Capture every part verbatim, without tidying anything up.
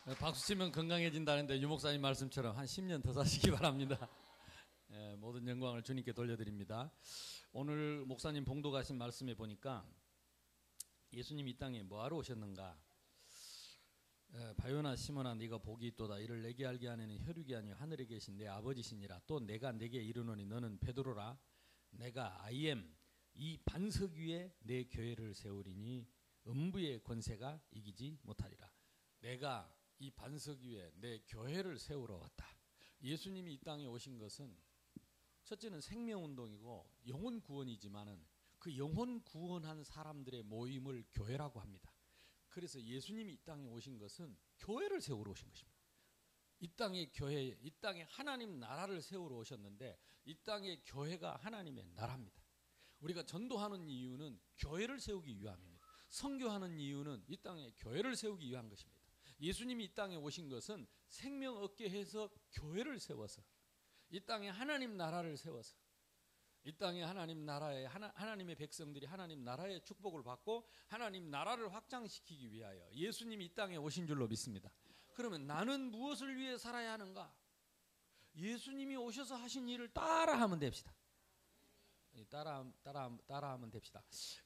박수 치면 건강해진다는데 유 목사님 말씀처럼 한 십 년 더 사시기 바랍니다. 예, 모든 영광을 주님께 돌려드립니다. 오늘 목사님 봉독하신 말씀에 보니까 예수님 이 땅에 뭐하러 오셨는가? 예, 바요나 시몬아 네가 복이 있도다. 이를 내게 알게 하는 혈육이 아니요 하늘에 계신 내 아버지시니라. 또 내가 내게 이르노니 너는 베드로라. 내가 I am 이 반석 위에 내 교회를 세우리니 음부의 권세가 이기지 못하리라. 내가 이 반석 위에 내 교회를 세우러 왔다. 예수님이 이 땅에 오신 것은 첫째는 생명운동이고 영혼 구원이지만은 그 영혼 구원한 사람들의 모임을 교회라고 합니다. 그래서 예수님이 이 땅에 오신 것은 교회를 세우러 오신 것입니다. 이 땅의 교회, 이 땅에 하나님 나라를 세우러 오셨는데 이 땅의 교회가 하나님의 나라입니다. 우리가 전도하는 이유는 교회를 세우기 위함입니다. 선교하는 이유는 이 땅에 교회를 세우기 위한 것입니다. 예수님이 이 땅에 오신 것은 생명 얻게 해서 교회를 세워서 이 땅에 하나님 나라를 세워서 이 땅에 하나님 나라의 하나, 하나님의 백성들이 하나님 나라의 축복을 받고 하나님 나라를 확장시키기 위하여 예수님이 이 땅에 오신 줄로 믿습니다. 그러면 나는 무엇을 위해 살아야 하는가? 예수님이 오셔서 하신 일을 따라하면 됩시다. 따라 따라 따라하면 됩시다.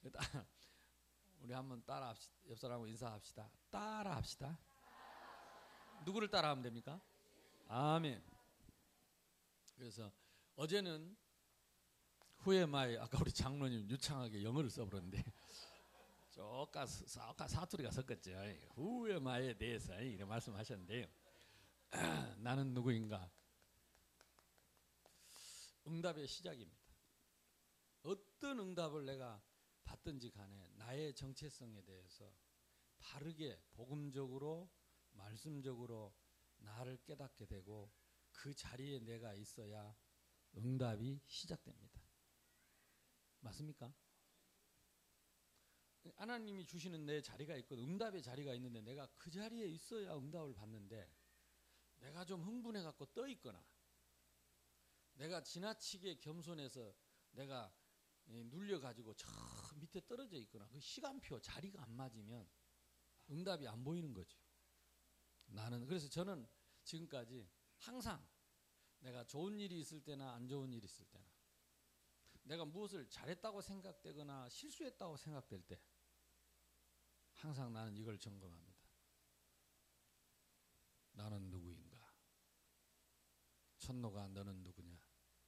우리 한번 따라 합시다. 옆 사람하고 인사합시다. 따라합시다. 누구를 따라하면 됩니까? 아멘. 그래서 어제는 후에마이 아까 우리 장로님 유창하게 영어를 써버렸는데 쪼까 사투리가 섞었죠. 후에마에 대해서 이렇게 말씀하셨는데요. 나는 누구인가? 응답의 시작입니다. 어떤 응답을 내가 받든지 간에 나의 정체성에 대해서 바르게 복음적으로 말씀적으로 나를 깨닫게 되고 그 자리에 내가 있어야 응답이 시작됩니다. 맞습니까? 하나님이 주시는 내 자리가 있고 응답의 자리가 있는데 내가 그 자리에 있어야 응답을 받는데 내가 좀 흥분해 갖고 떠 있거나 내가 지나치게 겸손해서 내가 눌려 가지고 저 밑에 떨어져 있거나 그 시간표 자리가 안 맞으면 응답이 안 보이는 거죠. 나는 그래서 저는 지금까지 항상 내가 좋은 일이 있을 때나 안 좋은 일이 있을 때나 내가 무엇을 잘했다고 생각되거나 실수했다고 생각될 때 항상 나는 이걸 점검합니다. 나는 누구인가? 천노가 너는 누구냐?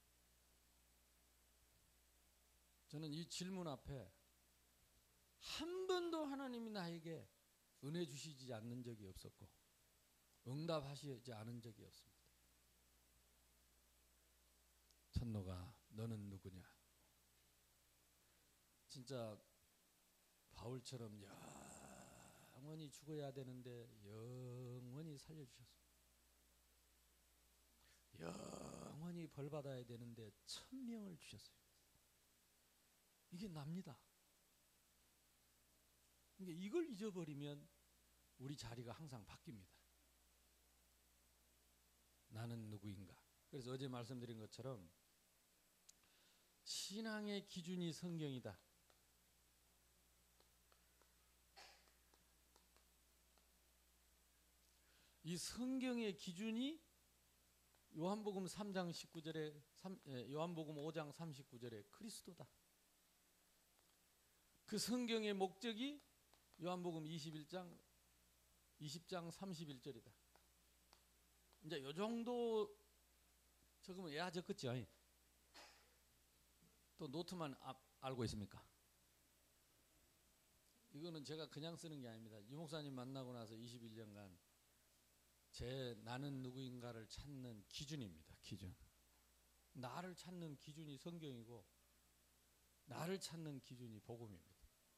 저는 이 질문 앞에 한 번도 하나님이 나에게 은혜 주시지 않는 적이 없었고 응답하시지 않은 적이 없습니다. 천노가 너는 누구냐? 진짜 바울처럼 영원히 죽어야 되는데 영원히 살려주셨습니다. 영원히 벌받아야 되는데 천명을 주셨어요. 이게 납니다. 그러니까 이걸 잊어버리면 우리 자리가 항상 바뀝니다. 나는 누구인가? 그래서 어제 말씀드린 것처럼 신앙의 기준이 성경이다. 이 성경의 기준이 요한복음 삼 장 십구 절에 요한복음 오 장 삼십구 절에 그리스도다. 그 성경의 목적이 요한복음 이십일 장 이십 장 삼십일 절이다. 이제 요 정도 적으면 야 적겠죠. 또 노트만 아, 알고 있습니까? 이거는 제가 그냥 쓰는 게 아닙니다. 유 목사님 만나고 나서 이십일 년간 제 나는 누구인가를 찾는 기준입니다. 기준. 나를 찾는 기준이 성경이고 나를 찾는 기준이 복음입니다.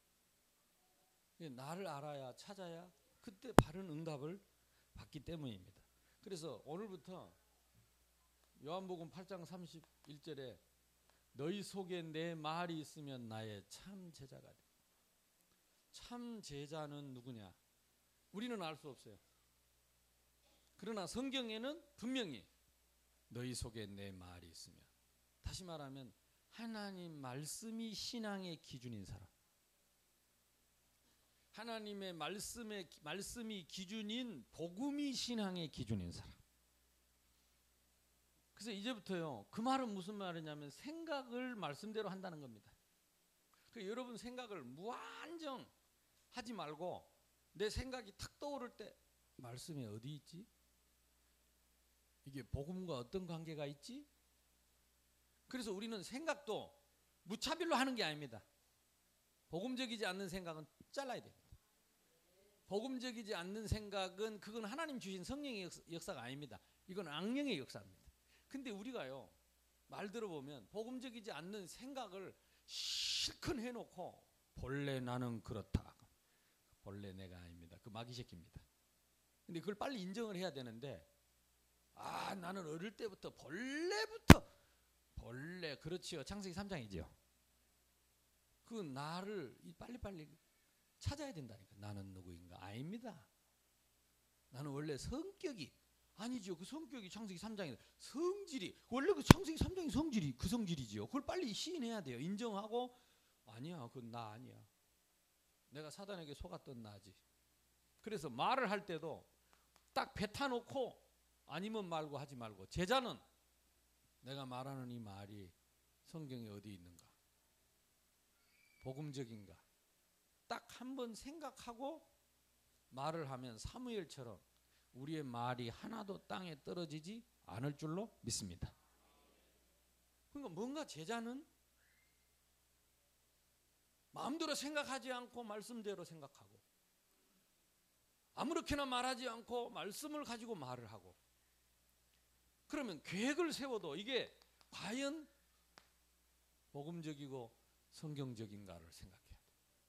나를 알아야 찾아야 그때 바른 응답을 받기 때문입니다. 그래서 오늘부터 요한복음 팔 장 삼십일 절에 너희 속에 내 말이 있으면 나의 참 제자가 돼. 참 제자는 누구냐? 우리는 알 수 없어요. 그러나 성경에는 분명히 너희 속에 내 말이 있으면, 다시 말하면 하나님 말씀이 신앙의 기준인 사람, 하나님의 말씀의 말씀이 기준인 복음이 신앙의 기준인 사람. 그래서 이제부터요. 그 말은 무슨 말이냐면 생각을 말씀대로 한다는 겁니다. 그 여러분 생각을 무한정 하지 말고 내 생각이 탁 떠오를 때 말씀이 어디 있지? 이게 복음과 어떤 관계가 있지? 그래서 우리는 생각도 무차별로 하는 게 아닙니다. 복음적이지 않는 생각은 잘라야 됩니다. 복음적이지 않는 생각은 그건 하나님 주신 성령의 역사가 아닙니다. 이건 악령의 역사입니다. 근데 우리가요 말 들어보면 복음적이지 않는 생각을 실컷 해놓고 본래 나는 그렇다. 본래 내가 아닙니다. 그 마귀 새끼입니다. 근데 그걸 빨리 인정을 해야 되는데 아 나는 어릴 때부터 본래부터 본래 그렇지요. 창세기 삼 장이죠. 그 나를 빨리빨리 찾아야 된다니까. 나는 누구인가? 아닙니다. 나는 원래 성격이 아니죠. 그 성격이 창세기 삼 장에 성질이 원래 그 창세기 삼 장이 성질이 그 성질이지요. 그걸 빨리 시인해야 돼요. 인정하고 아니야. 그건 나 아니야. 내가 사단에게 속았던 나지. 그래서 말을 할 때도 딱 뱉어놓고 아니면 말고 하지 말고 제자는 내가 말하는 이 말이 성경에 어디 있는가? 복음적인가? 딱 한 번 생각하고 말을 하면 사무엘처럼 우리의 말이 하나도 땅에 떨어지지 않을 줄로 믿습니다. 그러니까 뭔가 제자는 마음대로 생각하지 않고 말씀대로 생각하고 아무렇게나 말하지 않고 말씀을 가지고 말을 하고 그러면 계획을 세워도 이게 과연 복음적이고 성경적인가를 생각해야 돼.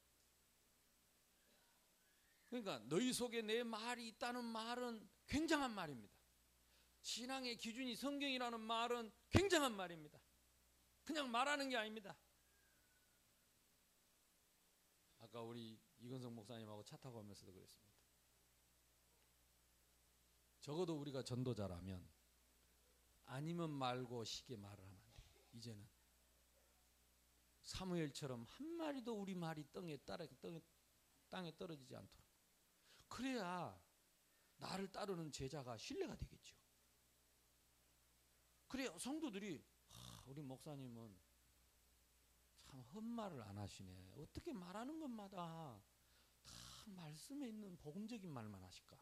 그러니까 너희 속에 내 말이 있다는 말은 굉장한 말입니다. 신앙의 기준이 성경이라는 말은 굉장한 말입니다. 그냥 말하는 게 아닙니다. 아까 우리 이건성 목사님하고 차 타고 오면서도 그랬습니다. 적어도 우리가 전도자라면 아니면 말고 쉽게 말을 하면 안 돼요. 이제는 사무엘처럼 한 마리도 우리 말이 땅에, 따라, 땅에, 땅에 떨어지지 않도록 그래야 나를 따르는 제자가 신뢰가 되겠죠. 그래야 성도들이 아, 우리 목사님은 참 헛말을 안 하시네. 어떻게 말하는 것마다 다 말씀에 있는 복음적인 말만 하실까?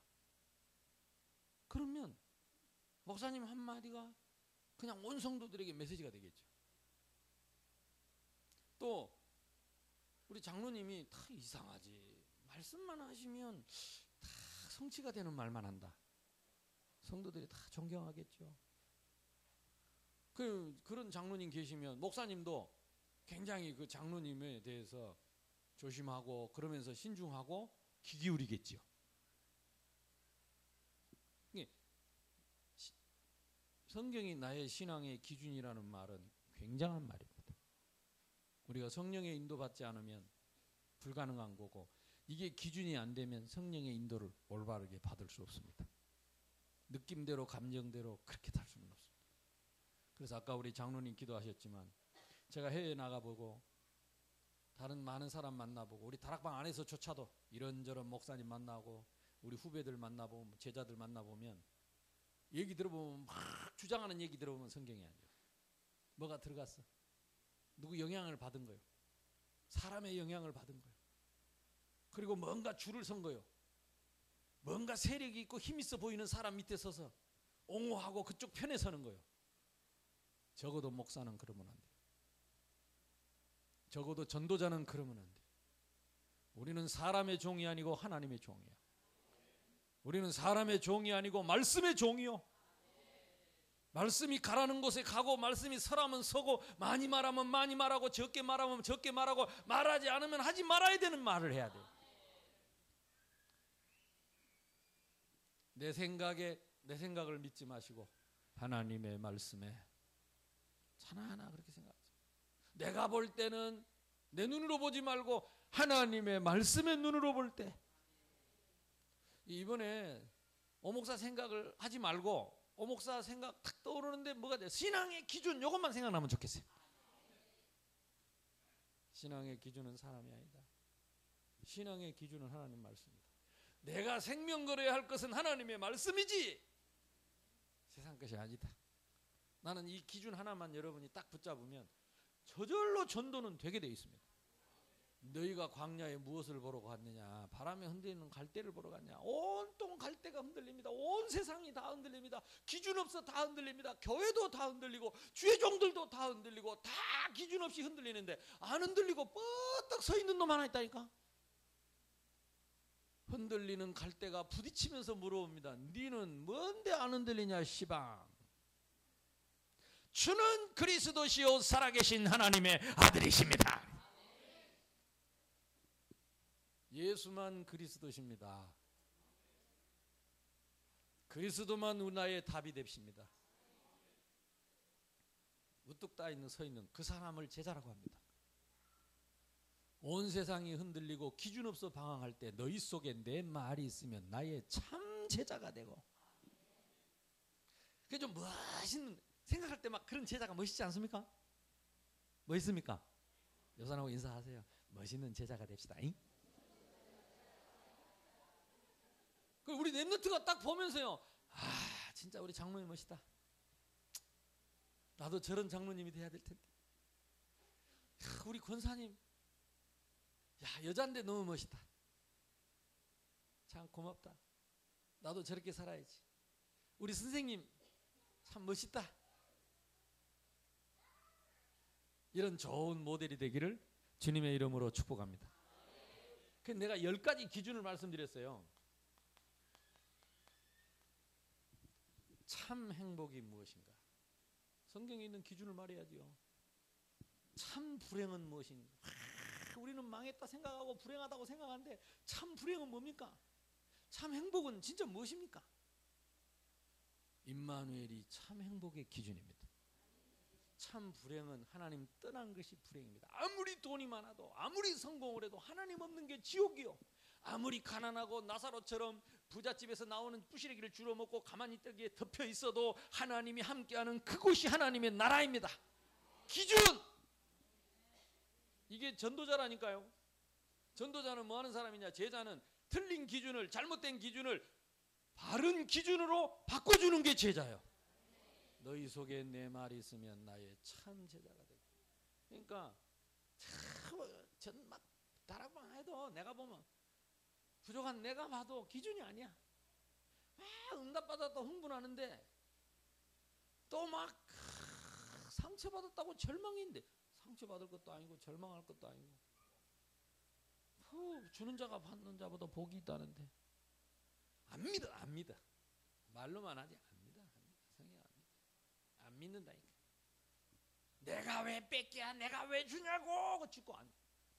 그러면 목사님 한마디가 그냥 온 성도들에게 메시지가 되겠죠. 또 우리 장로님이 다 이상하지. 말씀만 하시면 다 성취가 되는 말만 한다. 성도들이 다 존경하겠죠. 그, 그런 장로님 계시면 목사님도 굉장히 그 장로님에 대해서 조심하고 그러면서 신중하고 귀 기울이겠죠. 성경이 나의 신앙의 기준이라는 말은 굉장한 말입니다. 우리가 성령의 인도받지 않으면 불가능한 거고 이게 기준이 안 되면 성령의 인도를 올바르게 받을 수 없습니다. 느낌대로 감정대로 그렇게 살 수는 없습니다. 그래서 아까 우리 장로님 기도하셨지만 제가 해외 나가보고 다른 많은 사람 만나보고 우리 다락방 안에서조차도 이런저런 목사님 만나고 우리 후배들 만나보고 제자들 만나보면 얘기 들어보면 막 주장하는 얘기 들어보면 성경이 아니에요. 뭐가 들어갔어? 누구 영향을 받은 거예요. 사람의 영향을 받은 거예요. 그리고 뭔가 줄을 선 거예요. 뭔가 세력이 있고 힘 있어 보이는 사람 밑에 서서 옹호하고 그쪽 편에 서는 거예요. 적어도 목사는 그러면 안 돼요. 적어도 전도자는 그러면 안 돼요. 우리는 사람의 종이 아니고 하나님의 종이야. 우리는 사람의 종이 아니고 말씀의 종이요. 말씀이 가라는 곳에 가고 말씀이 서라면 서고 많이 말하면 많이 말하고 적게 말하면 적게 말하고 말하지 않으면 하지 말아야 되는 말을 해야 돼요. 내 생각에 내 생각을 믿지 마시고 하나님의 말씀에 하나하나 그렇게 생각하세요. 내가 볼 때는 내 눈으로 보지 말고 하나님의 말씀의 눈으로 볼 때 이번에 오목사 생각을 하지 말고 오목사 생각 탁 떠오르는데 뭐가 돼? 신앙의 기준 이것만 생각나면 좋겠어요. 신앙의 기준은 사람이 아니다. 신앙의 기준은 하나님 말씀입니다. 내가 생명 걸어야 할 것은 하나님의 말씀이지 세상 것이 아니다. 나는 이 기준 하나만 여러분이 딱 붙잡으면 저절로 전도는 되게 돼 있습니다. 너희가 광야에 무엇을 보러 갔느냐? 바람에 흔들리는 갈대를 보러 갔냐? 온통 갈대가 흔들립니다. 온 세상이 다 흔들립니다. 기준 없어 다 흔들립니다. 교회도 다 흔들리고 주의 종들도 다 흔들리고 다 기준 없이 흔들리는데 안 흔들리고 뻗떡 서 있는 놈 하나 있다니까. 흔들리는 갈대가 부딪히면서 물어옵니다. 니는 뭔데 안 흔들리냐 시방. 주는 그리스도시요 살아계신 하나님의 아들이십니다. 예수만 그리스도십니다. 그리스도만 나의 답이 됩십니다. 우뚝 따 있는 서 있는 그 사람을 제자라고 합니다. 온 세상이 흔들리고 기준 없어 방황할 때 너희 속에 내 말이 있으면 나의 참 제자가 되고. 그게 좀 멋있는, 생각할 때 막 그런 제자가 멋있지 않습니까? 멋있습니까? 여사님하고 인사하세요. 멋있는 제자가 됩시다. 잉? 우리 랩런트가 딱 보면서요, 아 진짜 우리 장로님 멋있다. 나도 저런 장로님이 돼야 될 텐데. 야, 우리 권사님, 야 여잔데 너무 멋있다. 참 고맙다. 나도 저렇게 살아야지. 우리 선생님 참 멋있다. 이런 좋은 모델이 되기를 주님의 이름으로 축복합니다. 그래서 내가 열 가지 기준을 말씀드렸어요. 참 행복이 무엇인가? 성경에 있는 기준을 말해야지요. 참 불행은 무엇인가? 아, 우리는 망했다 생각하고 불행하다고 생각하는데 참 불행은 뭡니까? 참 행복은 진짜 무엇입니까? 임마누엘이 참 행복의 기준입니다. 참 불행은 하나님 떠난 것이 불행입니다. 아무리 돈이 많아도 아무리 성공을 해도 하나님 없는 게 지옥이요. 아무리 가난하고 나사로처럼 부잣집에서 나오는 부시래기를 주워 먹고 가만히 떡에 덮여 있어도 하나님이 함께하는 그곳이 하나님의 나라입니다. 기준! 이게 전도자라니까요. 전도자는 뭐 하는 사람이냐? 제자는 틀린 기준을, 잘못된 기준을 바른 기준으로 바꿔주는 게 제자예요. 너희 속에 내 말이 있으면 나의 참 제자가 되고. 그러니까 참 막 다락방 해도 내가 보면 부족한 내가 봐도 기준이 아니야. 막 응답받았다고 흥분하는데 또 막 상처받았다고 절망인데 상처받을 것도 아니고 절망할 것도 아니고 후, 주는 자가 받는 자보다 복이 있다는데 안 믿어. 안 믿어. 말로만 하지 안 믿어. 안 믿어. 성경 안 믿어. 안 믿는다니까. 내가 왜 뺏기야? 내가 왜 주냐고 짓고 안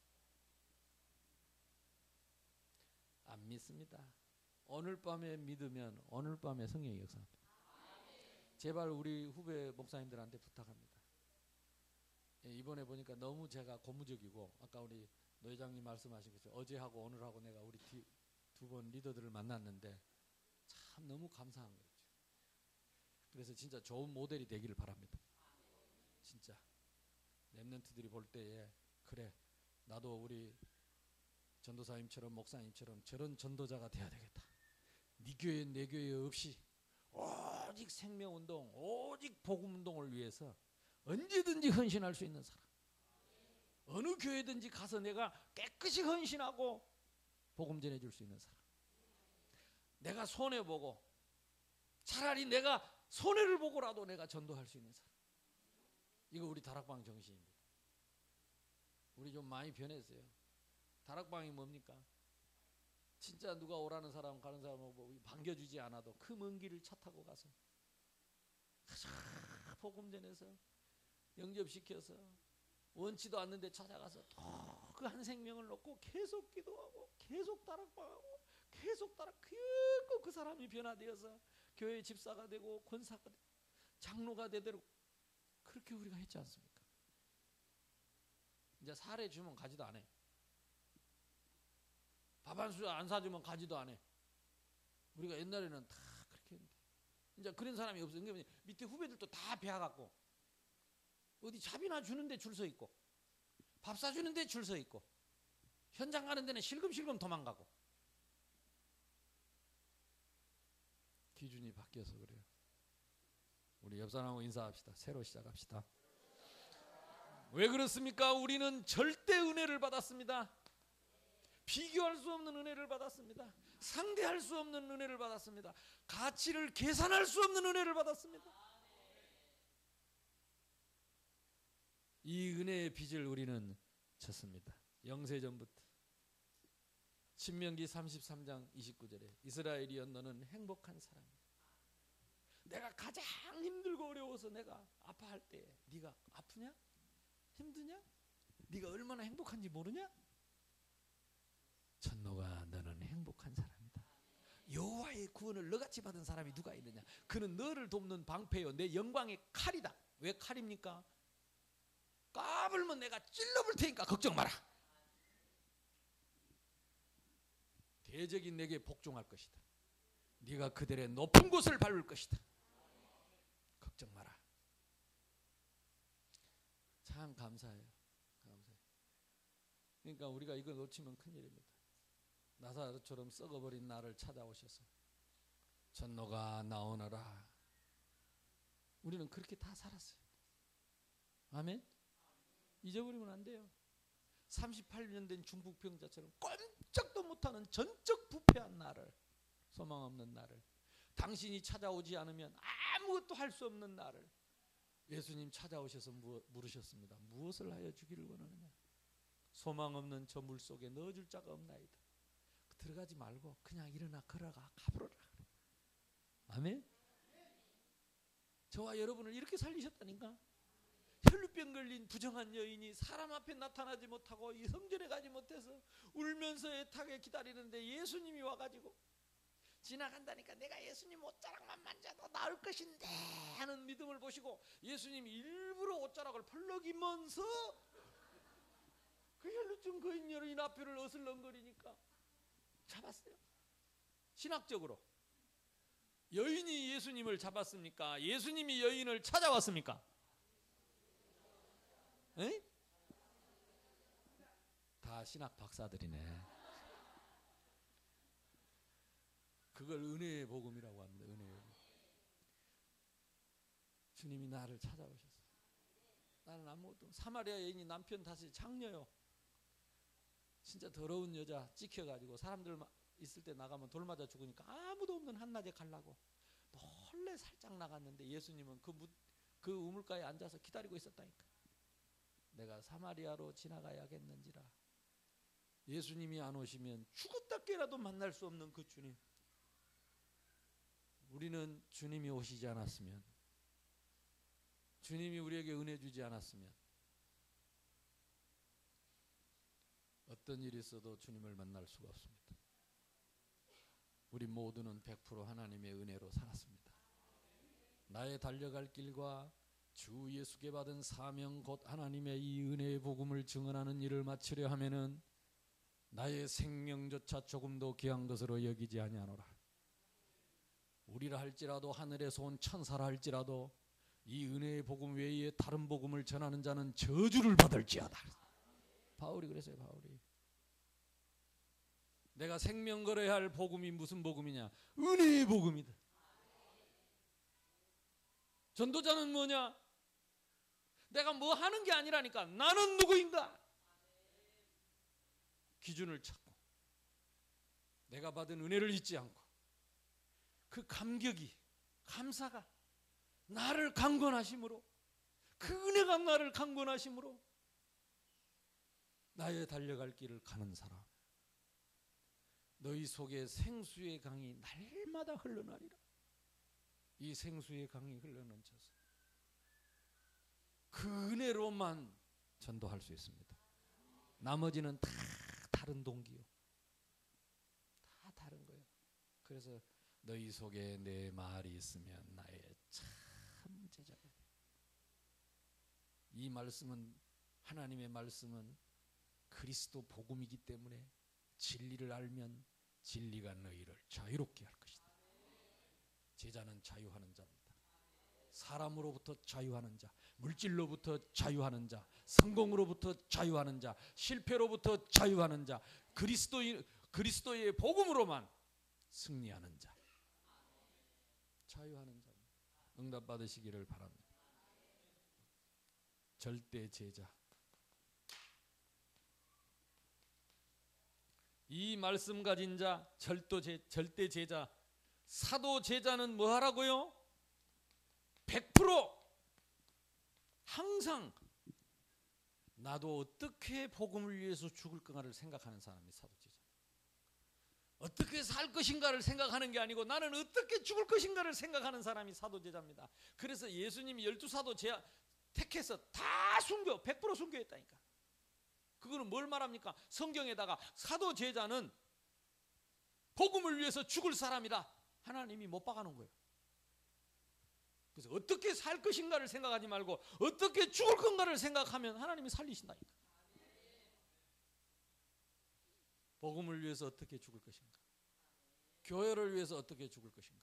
안 믿습니다. 오늘 밤에 믿으면 오늘 밤에 성령이 역사합니다. 제발 우리 후배 목사님들한테 부탁합니다. 이번에 보니까 너무 제가 고무적이고 아까 우리 노 회장님 말씀하신 것처럼 어제하고 오늘하고 내가 우리 두 번 리더들을 만났는데 참 너무 감사한 거죠. 그래서 진짜 좋은 모델이 되기를 바랍니다. 진짜 랩런트들이 볼 때에 그래 나도 우리 전도사님처럼 목사님처럼 저런 전도자가 돼야 되겠다. 네 교회 내 교회 없이 오직 생명운동 오직 복음운동을 위해서 언제든지 헌신할 수 있는 사람, 어느 교회든지 가서 내가 깨끗이 헌신하고 복음 전해줄 수 있는 사람, 내가 손해보고 차라리 내가 손해를 보고라도 내가 전도할 수 있는 사람. 이거 우리 다락방 정신입니다. 우리 좀 많이 변했어요. 다락방이 뭡니까? 진짜 누가 오라는 사람 가는 사람하고 반겨주지 않아도 그 먼 길을 차 타고 가서 복음 전해서 영접시켜서 원치도 않는데 찾아가서 그 한 생명을 놓고 계속 기도하고 계속 다락방하고 계속 다락 그, 그 사람이 변화되어서 교회 집사가 되고 권사가 되고 장로가 되도록 그렇게 우리가 했지 않습니까? 이제 사례 주면 가지도 않아. 밥 한 술 안 사주면 가지도 않아. 우리가 옛날에는 다 그렇게 했는데 이제 그런 사람이 없어. 그러니까 밑에 후배들도 다 배워갖고 어디 잡이나 주는데 줄 서 있고 밥 사주는데 줄 서 있고 현장 가는 데는 실금실금 도망가고. 기준이 바뀌어서 그래요. 우리 옆 사람하고 인사합시다. 새로 시작합시다. 왜 그렇습니까? 우리는 절대 은혜를 받았습니다. 비교할 수 없는 은혜를 받았습니다. 상대할 수 없는 은혜를 받았습니다. 가치를 계산할 수 없는 은혜를 받았습니다. 이 은혜의 빚을 우리는 졌습니다. 영세전부터. 신명기 삼십삼 장 이십구 절에 이스라엘이여 너는 행복한 사람이야. 내가 가장 힘들고 어려워서 내가 아파할 때 네가 아프냐? 힘드냐? 네가 얼마나 행복한지 모르냐? 전노가 너는 행복한 사람이다. 여호와의 구원을 너같이 받은 사람이 누가 있느냐? 그는 너를 돕는 방패요 내 영광의 칼이다. 왜 칼입니까? 까불면 내가 찔러볼 테니까 걱정 마라. 대적인 내게 복종할 것이다. 네가 그들의 높은 곳을 밟을 것이다. 걱정 마라. 참 감사해요. 감사해요. 그러니까 우리가 이걸 놓치면 큰일입니다. 나사로처럼 썩어버린 나를 찾아오셔서 전노가 나오너라. 우리는 그렇게 다 살았어요. 아멘? 잊어버리면 안 돼요. 삼십팔 년 된 중풍병자처럼 꼼짝도 못하는 전적 부패한 나를, 소망 없는 나를, 당신이 찾아오지 않으면 아무것도 할 수 없는 나를 예수님 찾아오셔서 물으셨습니다. 무엇을 하여 주기를 원하느냐? 소망 없는 저 물 속에 넣어줄 자가 없나이다. 들어가지 말고 그냥 일어나 걸어가 가버려라. 아멘? 저와 여러분을 이렇게 살리셨다니까. 혈루병 걸린 부정한 여인이 사람 앞에 나타나지 못하고 이 성전에 가지 못해서 울면서 애타게 기다리는데 예수님이 와가지고 지나간다니까 내가 예수님 옷자락만 만져도 나을 것인데 하는 믿음을 보시고 예수님이 일부러 옷자락을 펄럭이면서 그 혈루증 거인 여인 앞에를 어슬렁거리니까 잡았어요. 신학적으로 여인이 예수님을 잡았습니까? 예수님이 여인을 찾아왔습니까? 에? 다 신학 박사들이네. 그걸 은혜의 복음이라고 합니다. 은혜의 복음. 주님이 나를 찾아오셨어요. 나는 아무것도. 사마리아 여인이 남편 다시 장녀요. 진짜 더러운 여자 찍혀가지고 사람들 있을 때 나가면 돌 맞아 죽으니까 아무도 없는 한낮에 가려고 몰래 살짝 나갔는데 예수님은 그, 무, 그 우물가에 앉아서 기다리고 있었다니까. 내가 사마리아로 지나가야겠는지라. 예수님이 안 오시면 죽었다 깨라도 만날 수 없는 그 주님. 우리는 주님이 오시지 않았으면, 주님이 우리에게 은혜 주지 않았으면 어떤 일이 있어도 주님을 만날 수가 없습니다. 우리 모두는 백 퍼센트 하나님의 은혜로 살았습니다. 나의 달려갈 길과 주 예수께 받은 사명 곧 하나님의 이 은혜의 복음을 증언하는 일을 마치려 하면은 나의 생명조차 조금도 귀한 것으로 여기지 아니하노라. 우리라 할지라도 하늘에서 온 천사라 할지라도 이 은혜의 복음 외에 다른 복음을 전하는 자는 저주를 받을지어다. 바울이 그랬어요. 바울이. 내가 생명 걸어야 할 복음이 무슨 복음이냐? 은혜의 복음이다. 전도자는 뭐냐? 내가 뭐 하는 게 아니라니까. 나는 누구인가? 기준을 찾고 내가 받은 은혜를 잊지 않고 그 감격이, 감사가 나를 강권하심으로, 그 은혜가 나를 강권하심으로 나의 달려갈 길을 가는 사람. 너희 속에 생수의 강이 날마다 흘러나리라. 이 생수의 강이 흘러넘쳐서 그 은혜로만 전도할 수 있습니다. 나머지는 다 다른 동기요. 다 다른 거예요. 그래서 너희 속에 내 말이 있으면 나의 참 제자가 돼. 이 말씀은, 하나님의 말씀은 그리스도 복음이기 때문에 진리를 알면 진리가 너희를 자유롭게 할 것이다. 제자는 자유하는 자입니다. 사람으로부터 자유하는 자, 물질로부터 자유하는 자, 성공으로부터 자유하는 자, 실패로부터 자유하는 자, 그리스도의 그리스도의 복음으로만 승리하는 자, 자유하는 자. 응답 받으시기를 바랍니다. 절대 제자. 이 말씀 가진 자, 절도 제, 절대 제자, 사도 제자는 뭐 하라고요? 백 퍼센트 항상 나도 어떻게 복음을 위해서 죽을 건가를 생각하는 사람이 사도 제자. 어떻게 살 것인가를 생각하는 게 아니고 나는 어떻게 죽을 것인가를 생각하는 사람이 사도 제자입니다. 그래서 예수님이 열두 사도 제자 택해서 다 순교, 백 퍼센트 순교했다니까. 그거는 뭘 말합니까? 성경에다가 사도 제자는 복음을 위해서 죽을 사람이다. 하나님이 못 박아놓은 거예요. 그래서 어떻게 살 것인가를 생각하지 말고 어떻게 죽을 건가를 생각하면 하나님이 살리신다니까. 복음을 위해서 어떻게 죽을 것인가? 교회를 위해서 어떻게 죽을 것인가?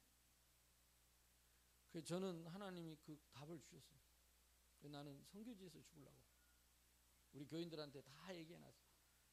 그래서 저는 하나님이 그 답을 주셨어요. 나는 선교지에서 죽으려고. 우리 교인들한테 다 얘기해놨어요.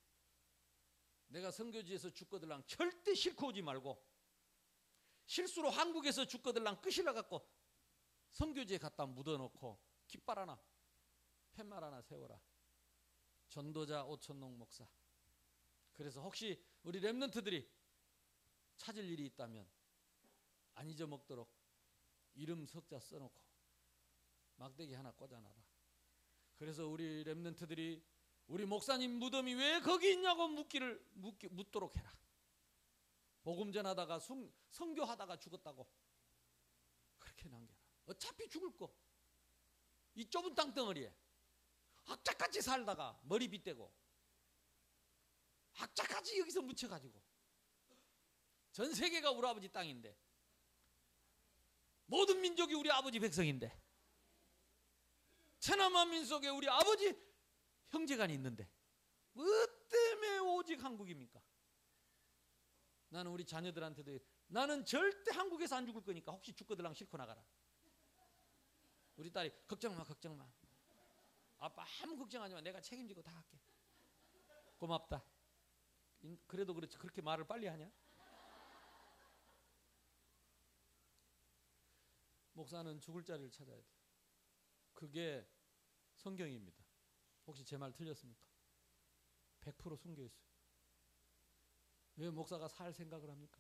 내가 선교지에서 죽거들랑 절대 싣고 오지 말고 실수로 한국에서 죽거들랑 끄실러 갖고 선교지에 갖다 묻어놓고 깃발 하나 팻말 하나 세워라. 전도자 오천농 목사. 그래서 혹시 우리 렘넌트들이 찾을 일이 있다면 안 잊어먹도록 이름 석자 써놓고 막대기 하나 꽂아놔라. 그래서 우리 렘넌트들이 우리 목사님 무덤이 왜 거기 있냐고 묻기를 묻기, 묻도록 해라. 복음 전하다가 성, 선교하다가 죽었다고 그렇게 남겨라. 어차피 죽을 거. 이 좁은 땅덩어리에 악착같이 살다가 머리 빗대고 악착같이 여기서 묻혀가지고 전 세계가 우리 아버지 땅인데 모든 민족이 우리 아버지 백성인데 천하만 민속에 우리 아버지 형제간이 있는데 뭐 때문에 오직 한국입니까? 나는 우리 자녀들한테도 나는 절대 한국에서 안 죽을 거니까 혹시 죽거들랑 싣고 나가라. 우리 딸이 걱정 마 걱정 마. 아빠 아무 걱정하지 마. 내가 책임지고 다 할게. 고맙다. 그래도 그렇지 그렇게 말을 빨리 하냐? 목사는 죽을 자리를 찾아야 돼. 그게 성경입니다. 혹시 제 말 틀렸습니까? 백 퍼센트 순교했어요. 왜 목사가 살 생각을 합니까?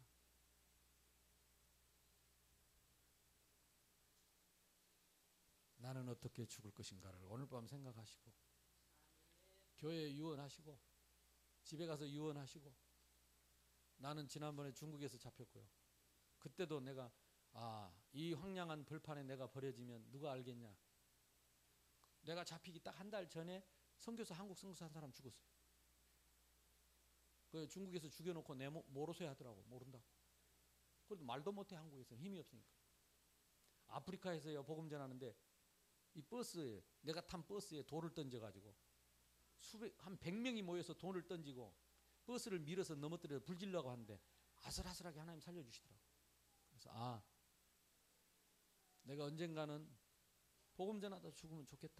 나는 어떻게 죽을 것인가를 오늘 밤 생각하시고 교회에 유언하시고 집에 가서 유언하시고 나는 지난번에 중국에서 잡혔고요. 그때도 내가 아, 이 황량한 벌판에 내가 버려지면 누가 알겠냐. 내가 잡히기 딱 한 달 전에 선교사 한국 선교사 한 사람 죽었어요. 그 중국에서 죽여놓고 내 모로쇠 하더라고. 모른다고. 그래도 말도 못해. 한국에서 힘이 없으니까. 아프리카에서요 복음 전하는데 이 버스에 내가 탄 버스에 돌을 던져가지고 수백 한 백 명이 모여서 돈을 던지고 버스를 밀어서 넘어뜨려 불질러고 하는데 아슬아슬하게 하나님 살려주시더라고. 그래서 아 내가 언젠가는 복음 전하다 죽으면 좋겠다.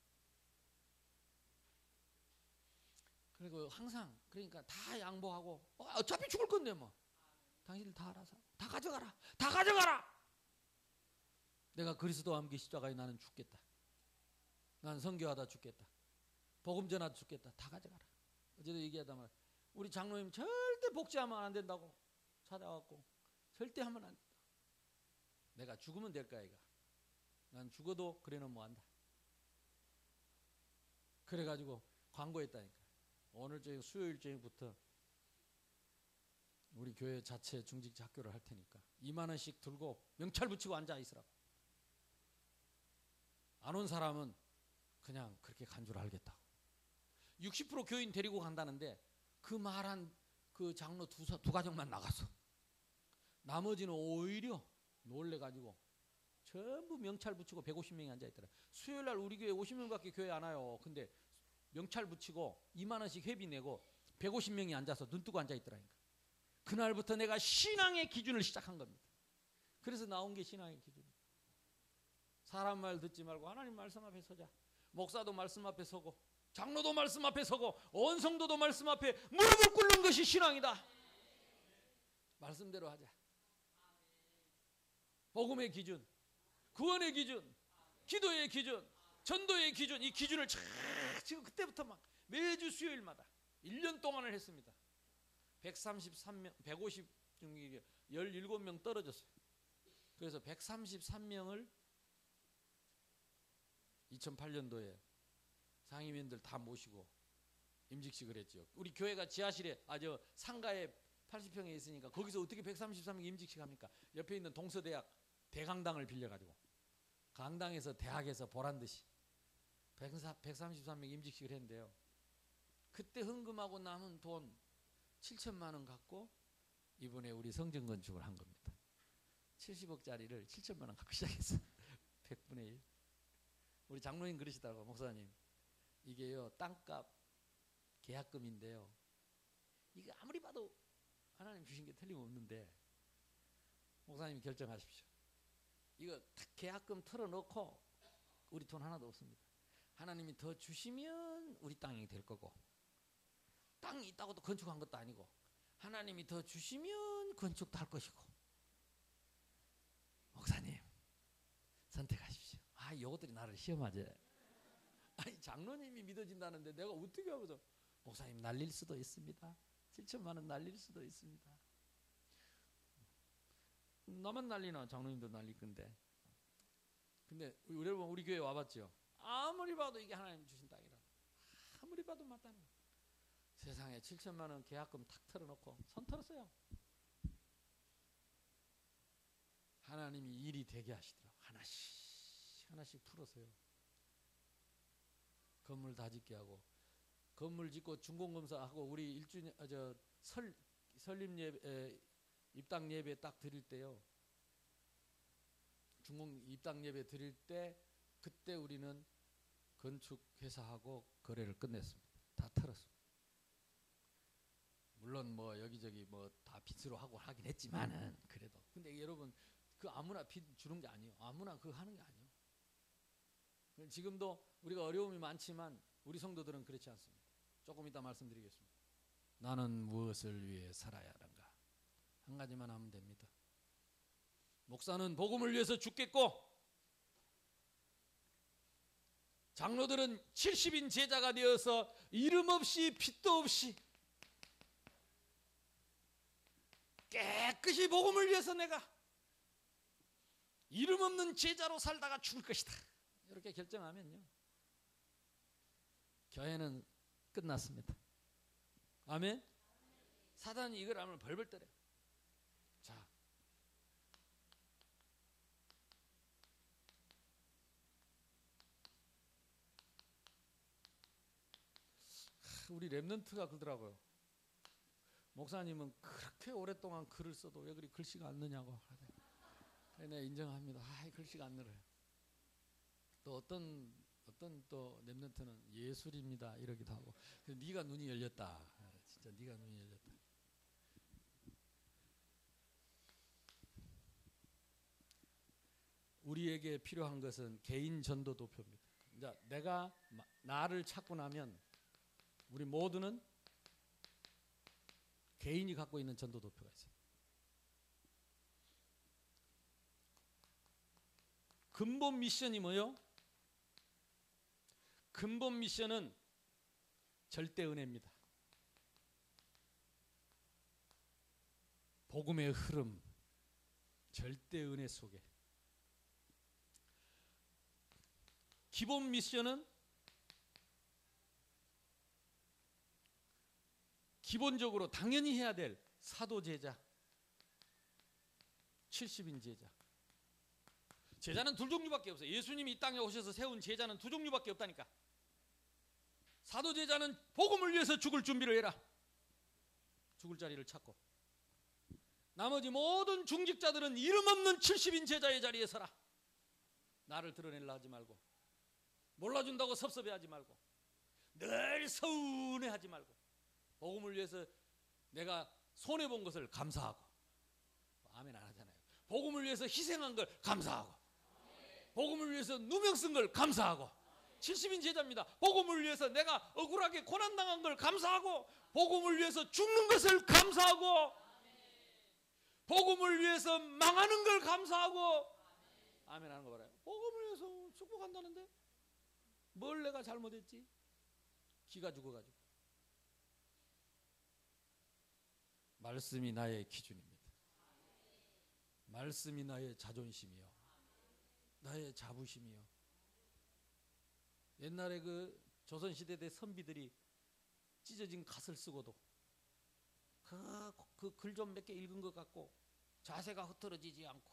그리고 항상 그러니까 다 양보하고 어, 어차피 죽을 건데 뭐 당신들 다 알아서 다 가져가라 다 가져가라. 내가 그리스도와 함께 십자가에 나는 죽겠다. 나는 선교하다 죽겠다. 복음 전하다 죽겠다. 다 가져가라. 어제도 얘기하다 말 우리 장로님 절대 복제하면 안 된다고 찾아왔고 절대 하면 안 된다. 내가 죽으면 될까 이가. 난 죽어도 그래는 뭐한다. 그래가지고 광고했다니까. 오늘 저녁 수요일 저녁부터 우리 교회 자체 중직자 학교를 할 테니까 이만 원씩 들고 명찰 붙이고 앉아 있으라고. 안 온 사람은 그냥 그렇게 간 줄 알겠다고. 육십 퍼센트 교인 데리고 간다는데 그 말한 그 장로 두, 두 가정만 나갔어. 나머지는 오히려 놀래가지고 전부 명찰 붙이고 백오십 명이 앉아있더라. 수요일날 우리 교회 오십 명밖에 교회 안 와요. 근데 명찰 붙이고 이만 원씩 회비 내고 백오십 명이 앉아서 눈 뜨고 앉아있더라니까. 그날부터 내가 신앙의 기준을 시작한 겁니다. 그래서 나온 게 신앙의 기준이에요. 사람 말 듣지 말고 하나님 말씀 앞에 서자. 목사도 말씀 앞에 서고 장로도 말씀 앞에 서고 온 성도도 말씀 앞에 무릎을 꿇는 것이 신앙이다. 말씀대로 하자. 복음의 기준, 구원의 기준, 기도의 기준, 전도의 기준, 이 기준을 쫙 지금 그때부터 막 매주 수요일마다 일 년 동안을 했습니다. 백삼십삼 명, 백오십 중에 십칠 명 떨어졌어요. 그래서 백삼십삼 명을 이천팔 년도에 상임위원들 다 모시고 임직식을 했죠. 우리 교회가 지하실에 아저 상가에 팔십 평에 있으니까 거기서 어떻게 백삼십삼 명 임직식 합니까? 옆에 있는 동서대학 대강당을 빌려가지고 강당에서 대학에서 보란듯이 백삼십삼 명 임직식을 했는데요. 그때 헌금하고 남은 돈 칠천만 원 갖고 이번에 우리 성전 건축을 한 겁니다. 칠십억짜리를 칠천만 원 갖고 시작했어요. 백분의 일. 우리 장로님 그러시더라고요. 목사님, 이게요 땅값 계약금인데요, 이게 아무리 봐도 하나님 주신 게 틀림없는데 목사님이 결정하십시오. 이거 계약금 털어놓고 우리 돈 하나도 없습니다. 하나님이 더 주시면 우리 땅이 될 거고, 땅이 있다고 또 건축한 것도 아니고 하나님이 더 주시면 건축도 할 것이고. 목사님 선택하십시오. 아, 이것들이 나를 시험하지. 아니, 장로님이 믿어진다는데 내가 어떻게 하고서. 목사님 날릴 수도 있습니다. 칠천만 원 날릴 수도 있습니다. 나만 날리나 장로님도 날릴 건데. 근데 우리 여러분 우리 교회 와봤죠? 아무리 봐도 이게 하나님 주신 땅이라. 아무리 봐도 맞다는 거예요. 세상에 칠천만 원 계약금 탁 털어놓고 손 털었어요. 하나님이 일이 되게 하시더라고요. 하나씩 하나씩 풀어서요. 건물 다 짓게 하고, 건물 짓고 준공검사하고 우리 일주년 저 설 설립 예배 입당 예배 딱 드릴 때요. 준공 입당 예배 드릴 때 그때 우리는 건축 회사하고 거래를 끝냈습니다. 다 털었습니다. 물론 뭐 여기저기 뭐 다 빚으로 하고 하긴 했지만은 그래도. 근데 여러분 그 아무나 빚 주는 게 아니에요. 아무나 그거 하는 게 아니에요. 지금도 우리가 어려움이 많지만 우리 성도들은 그렇지 않습니다. 조금 이따 말씀드리겠습니다. 나는 무엇을 위해 살아야 하는가? 한 가지만 하면 됩니다. 목사는 복음을 위해서 죽겠고, 장로들은 칠십인 제자가 되어서 이름 없이 빚도 없이 깨끗이 복음을 위해서 내가 이름 없는 제자로 살다가 죽을 것이다. 이렇게 결정하면요, 교회는 끝났습니다. 아멘. 사단이 이걸 하면 벌벌 떨어요. 자, 우리 랩런트가 그러더라고요. 목사님은 그렇게 오랫동안 글을 써도 왜 그리 글씨가 안 느냐고. 내가 인정합니다. 아, 글씨가 안 늘어요. 또 어떤 어떤 또 랩런트는 예술입니다 이러기도 하고. 네가 눈이 열렸다. 진짜 네가 눈이 열렸다. 우리에게 필요한 것은 개인 전도 도표입니다. 이제 내가 나를 찾고 나면 우리 모두는 개인이 갖고 있는 전도 도표가 있어요. 근본 미션이 뭐요? 근본 미션은 절대 은혜입니다. 복음의 흐름, 절대 은혜 속에. 기본 미션은 기본적으로 당연히 해야 될 사도 제자, 칠십인 제자. 제자는 두 종류밖에 없어요. 예수님이 이 땅에 오셔서 세운 제자는 두 종류밖에 없다니까. 사도 제자는 복음을 위해서 죽을 준비를 해라. 죽을 자리를 찾고. 나머지 모든 중직자들은 이름 없는 칠십인 제자의 자리에 서라. 나를 드러내려 하지 말고, 몰라준다고 섭섭해하지 말고, 늘 서운해하지 말고, 복음을 위해서 내가 손해본 것을 감사하고. 아멘 안 하잖아요. 복음을 위해서 희생한 걸 감사하고, 복음을 위해서 누명 쓴 걸 감사하고, 칠십 인 제자입니다. 복음을 위해서 내가 억울하게 고난당한 걸 감사하고, 복음을 위해서 죽는 것을 감사하고, 복음을 위해서 망하는 걸 감사하고. 아멘 하는 거 봐라요. 복음을 위해서 축복한다는데 뭘 내가 잘못했지? 기가 죽어가지고. 말씀이 나의 기준입니다. 말씀이 나의 자존심이요, 나의 자부심이요. 옛날에 그 조선시대 때 선비들이 찢어진 갓을 쓰고도 그 글 좀 몇 개 읽은 것 같고 자세가 흐트러지지 않고,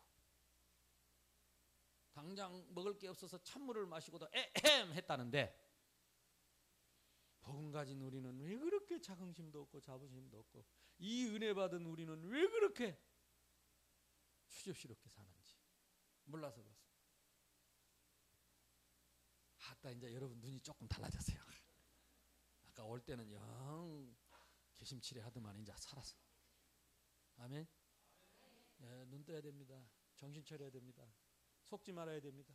당장 먹을 게 없어서 찬물을 마시고도 에헴 했다는데, 복음 가진 우리는 왜 그렇게 자긍심도 없고 자부심도 없고, 이 은혜 받은 우리는 왜 그렇게 추접스럽게 사는지 몰라서 그렇습니다. 아따, 이제 여러분 눈이 조금 달라졌어요. 아까 올 때는 영 개심치레 하더만 이제 살았어. 아멘. 예, 눈 떠야 됩니다. 정신 차려야 됩니다. 속지 말아야 됩니다.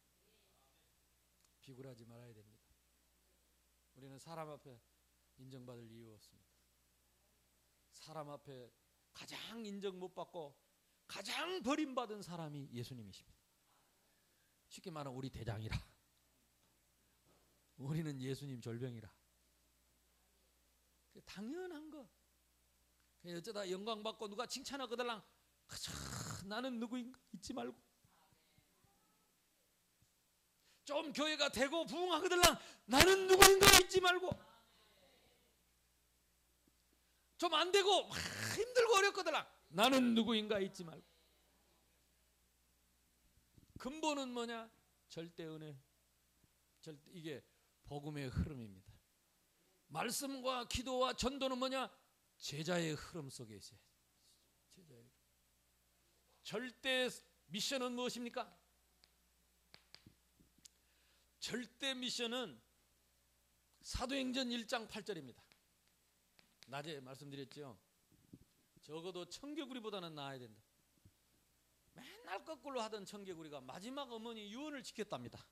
비굴하지 말아야 됩니다. 우리는 사람 앞에 인정받을 이유 없습니다. 사람 앞에 가장 인정 못 받고 가장 버림받은 사람이 예수님이십니다. 쉽게 말하면 우리 대장이라, 우리는 예수님 절병이라. 당연한 거. 어쩌다 영광 받고 누가 칭찬하거들랑 나는 누구인가 잊지 말고, 좀 교회가 되고 부흥하거들랑 나는 누구인가 잊지 말고, 좀 안 되고 막 힘들고 어렵거들랑 나는 누구인가 잊지 말고. 근본은 뭐냐? 절대 은혜. 절대, 이게 복음의 흐름입니다. 말씀과 기도와 전도는 뭐냐? 제자의 흐름 속에 있어요. 제자의. 절대 미션은 무엇입니까? 절대 미션은 사도행전 일 장 팔 절입니다. 낮에 말씀드렸죠. 적어도 청개구리보다는 나아야 된다. 맨날 거꾸로 하던 청개구리가 마지막 어머니 유언을 지켰답니다.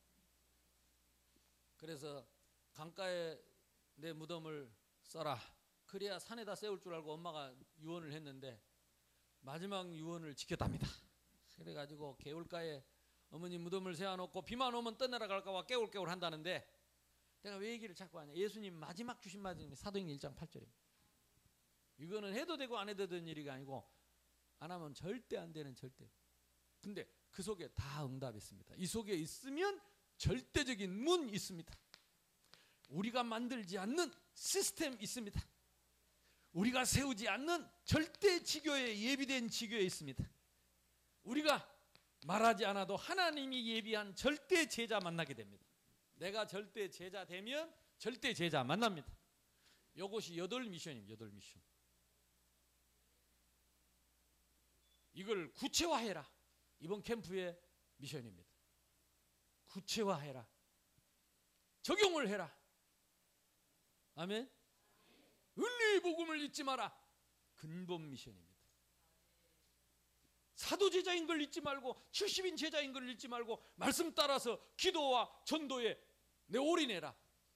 그래서 강가에 내 무덤을 써라, 그래야 산에다 세울 줄 알고 엄마가 유언을 했는데 마지막 유언을 지켰답니다. 그래가지고 개울가에 어머니 무덤을 세워놓고 비만 오면 떠내려갈까 봐 깨울깨울 한다는데, 내가 왜 얘기를 자꾸 하냐? 예수님 마지막 주신 말씀이 사도행전 일 장 팔 절입니다. 이거는 해도 되고 안 해도 되는 일이 아니고, 안 하면 절대 안 되는 절대. 근데 그 속에 다 응답이 있습니다. 이 속에 있으면 절대적인 문 있습니다. 우리가 만들지 않는 시스템 있습니다. 우리가 세우지 않는 절대 지교에 예비된 지교에 있습니다. 우리가 말하지 않아도 하나님이 예비한 절대 제자 만나게 됩니다. 내가 절대 제자 되면 절대 제자 만납니다. 이것이 여덟 미션입니다. 여덟 미션. 이걸 구체화해라. 이번 캠프의 미션입니다. 구체화해라. 적용을 해라. 아멘. 은혜의 복음을 잊지 마라. 근본 미션입니다. 사도 제자인 걸 잊지 말고, 칠십 인 제자인 걸 잊지 말고, 말씀 따라서 기도와 전도에 내 올인해라.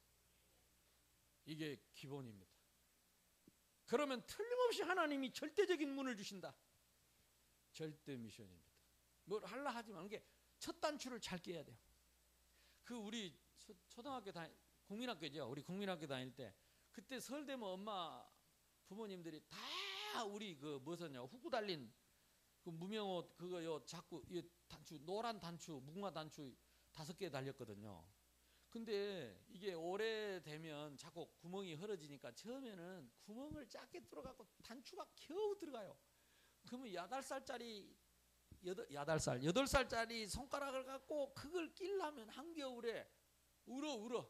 이게 기본입니다. 그러면 틀림없이 하나님이 절대적인 문을 주신다. 절대 미션입니다. 뭘 하려 하지 마는 게 첫 단추를 잘 깨야 돼요. 그 우리 초등학교 다니 국민학교죠. 우리 국민학교 다닐 때 그때 설 되면 엄마 부모님들이 다 우리 그 무엇이냐 후구 달린 그 무명옷 그거 요 자꾸 이 단추 노란 단추 무궁화 단추 다섯 개 달렸거든요. 근데 이게 오래되면 자꾸 구멍이 흐려지니까 처음에는 구멍을 작게 뚫어갖고 단추가 겨우 들어가요. 그러면 여덟 살짜리 여덟, 여덟 살, 여덟 살짜리 손가락을 갖고 그걸 끼려면 한겨울에 울어 울어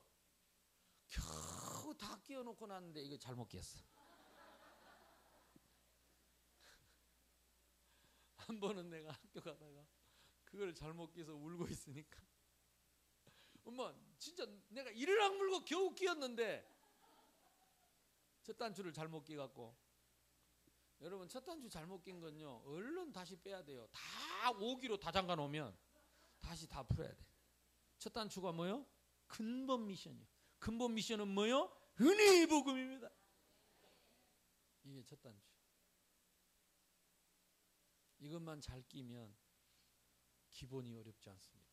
겨우 다 끼워놓고 났는데 이거 잘못 끼었어. 한 번은 내가 학교 가다가 그걸 잘못 끼어서 울고 있으니까 엄마 진짜 내가 이를 악물고 겨우 끼었는데 첫 단추를 잘못 끼갖고. 여러분 첫 단추 잘못 낀 건요 얼른 다시 빼야 돼요. 다 오기로 다 잠가 놓으면 다시 다 풀어야 돼. 첫 단추가 뭐요? 근본 미션이요. 근본 미션은 뭐요? 은혜의 복음입니다. 이게 첫 단추. 이것만 잘 끼면 기본이 어렵지 않습니다.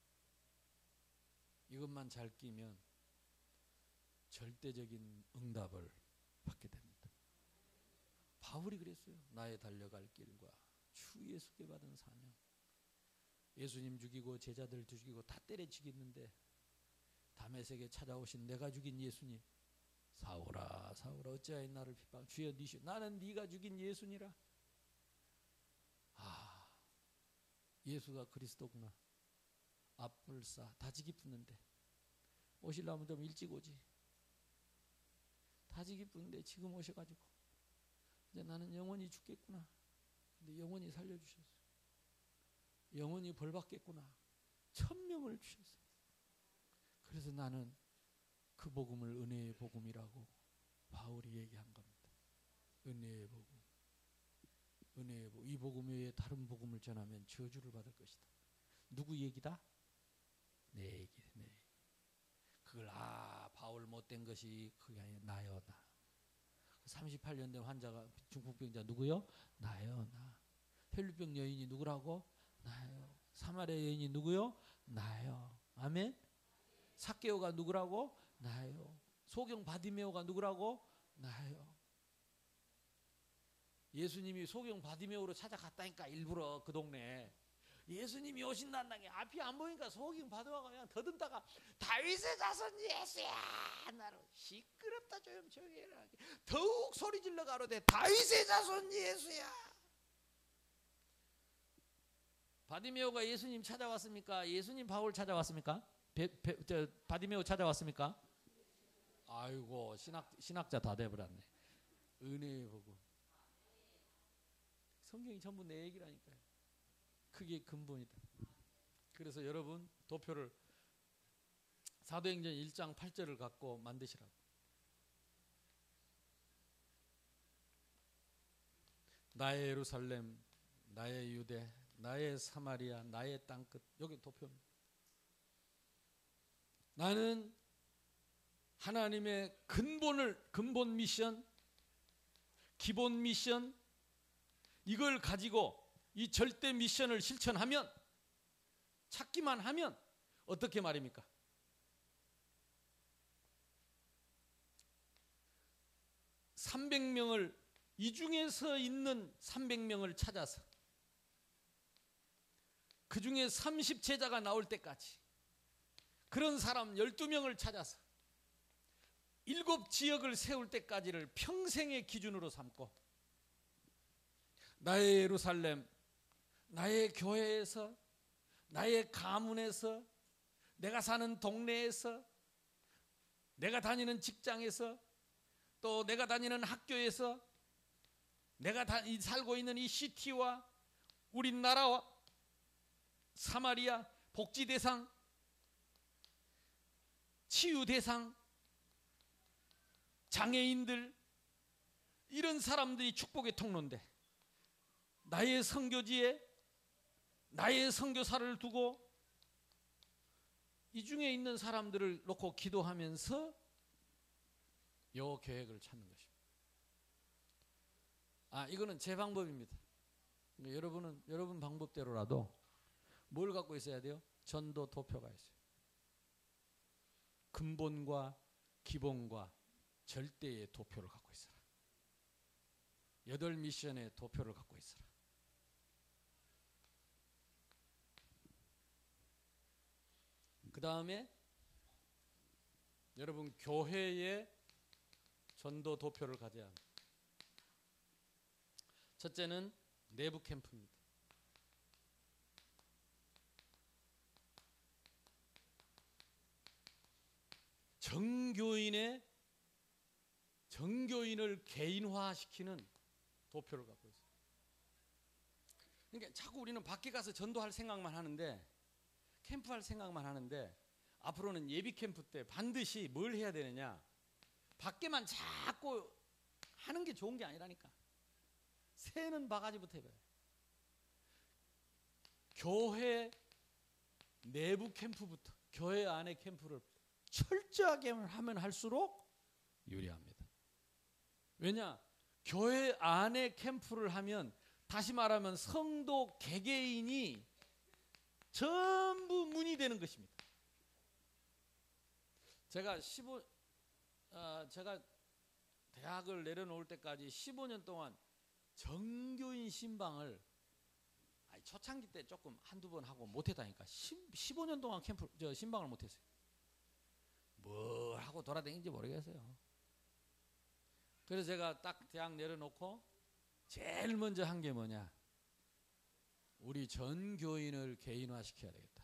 이것만 잘 끼면 절대적인 응답을 받게 됩니다. 바울이 그랬어요. 나의 달려갈 길과 주 예수께 받은 사명. 예수님 죽이고 제자들 죽이고 다 때려 죽였는데 다메섹에 찾아오신 내가 죽인 예수님, 사울아 사울아 어찌하여 나를 핍박, 주여 니시 나는 네가 죽인 예수니라. 아, 예수가 그리스도구나. 앞불싸 다지기 푸는데 오시려면 좀 일찍 오지. 다지기 푸는데 지금 오셔가지고 이제 나는 영원히 죽겠구나. 근데 영원히 살려주셨어. 영원히 벌받겠구나. 천명을 주셨어. 그래서 나는 그 복음을 은혜의 복음이라고 바울이 얘기한 겁니다. 은혜의 복음. 은혜의 복음. 이 복음 외에 다른 복음을 전하면 저주를 받을 것이다. 누구 얘기다? 내 얘기. 내 얘기. 그걸 아 바울 못된 것이 그게 아니라 나요 나. 삼십팔 년 된 환자가 중풍병자 누구요? 나요 나. 혈류병 여인이 누구라고? 나요. 사마리아 여인이 누구요? 나요. 아멘. 삭개오가 누구라고? 나요. 소경 바디메오가 누구라고? 나요. 예수님이 소경 바디메오로 찾아갔다니까 일부러 그 동네에. 예수님이 오신다는 게 앞이 안 보니까 소경 바디메오가 그냥 더듬다가 다윗의 자손 예수야 나로 시끄럽다 좀 조용히 해라. 더욱 소리 질러 가로되 다윗의 자손 예수야. 바디메오가 예수님 찾아왔습니까? 예수님 바울 찾아왔습니까? 배, 배, 저, 바디메오 찾아왔습니까? 아이고 신학, 신학자 다 돼버렸네. 은혜의 복음. 성경이 전부 내 얘기라니까요. 그게 근본이다. 그래서 여러분 도표를 사도행전 일 장 팔 절을 갖고 만드시라고. 나의 예루살렘, 나의 유대, 나의 사마리아, 나의 땅끝. 여기 도표입니다. 나는 하나님의 근본을, 근본 미션, 기본 미션, 이걸 가지고 이 절대 미션을 실천하면, 찾기만 하면 어떻게 말입니까? 삼백 명을, 이 중에서 있는 삼백 명을 찾아서 그 중에 삼십 제자가 나올 때까지 그런 사람 열두 명을 찾아서 일곱 지역을 세울 때까지를 평생의 기준으로 삼고 나의 예루살렘, 나의 교회에서, 나의 가문에서, 내가 사는 동네에서, 내가 다니는 직장에서, 또 내가 다니는 학교에서, 내가 다, 살고 있는 이 시티와 우리나라와 사마리아, 복지 대상, 치유 대상, 장애인들, 이런 사람들이 축복의 통로인데 나의 선교지에 나의 선교사를 두고 이 중에 있는 사람들을 놓고 기도하면서 요 계획을 찾는 것입니다. 아, 이거는 제 방법입니다. 여러분은 여러분 방법대로라도 뭘 갖고 있어야 돼요? 전도 도표가 있어요. 근본과 기본과 절대의 도표를 갖고 있어라. 여덟 미션의 도표를 갖고 있어라. 그 다음에 여러분 교회의 전도 도표를 가져야 합니다. 첫째는 내부 캠프입니다. 정교인의 정교인을 개인화시키는 도표를 갖고 있어요. 그러니까 자꾸 우리는 밖에 가서 전도할 생각만 하는데, 캠프할 생각만 하는데, 앞으로는 예비 캠프 때 반드시 뭘 해야 되느냐? 밖에만 자꾸 하는 게 좋은 게 아니라니까. 새는 바가지부터 해봐요. 교회 내부 캠프부터 교회 안에 캠프를 철저하게 하면 할수록 유리합니다. 왜냐? 교회 안에 캠프를 하면 다시 말하면 성도 개개인이 전부 문이 되는 것입니다. 제가 십오 어, 제가 대학을 내려놓을 때까지 십오 년 동안 정교인 신방을 아니, 초창기 때 조금 한두 번 하고 못했다니까. 십오 년 동안 캠프 저 신방을 못했어요. 뭘 하고 돌아다니는지 모르겠어요. 그래서 제가 딱 대학 내려놓고 제일 먼저 한 게 뭐냐? 우리 전 교인을 개인화시켜야 되겠다.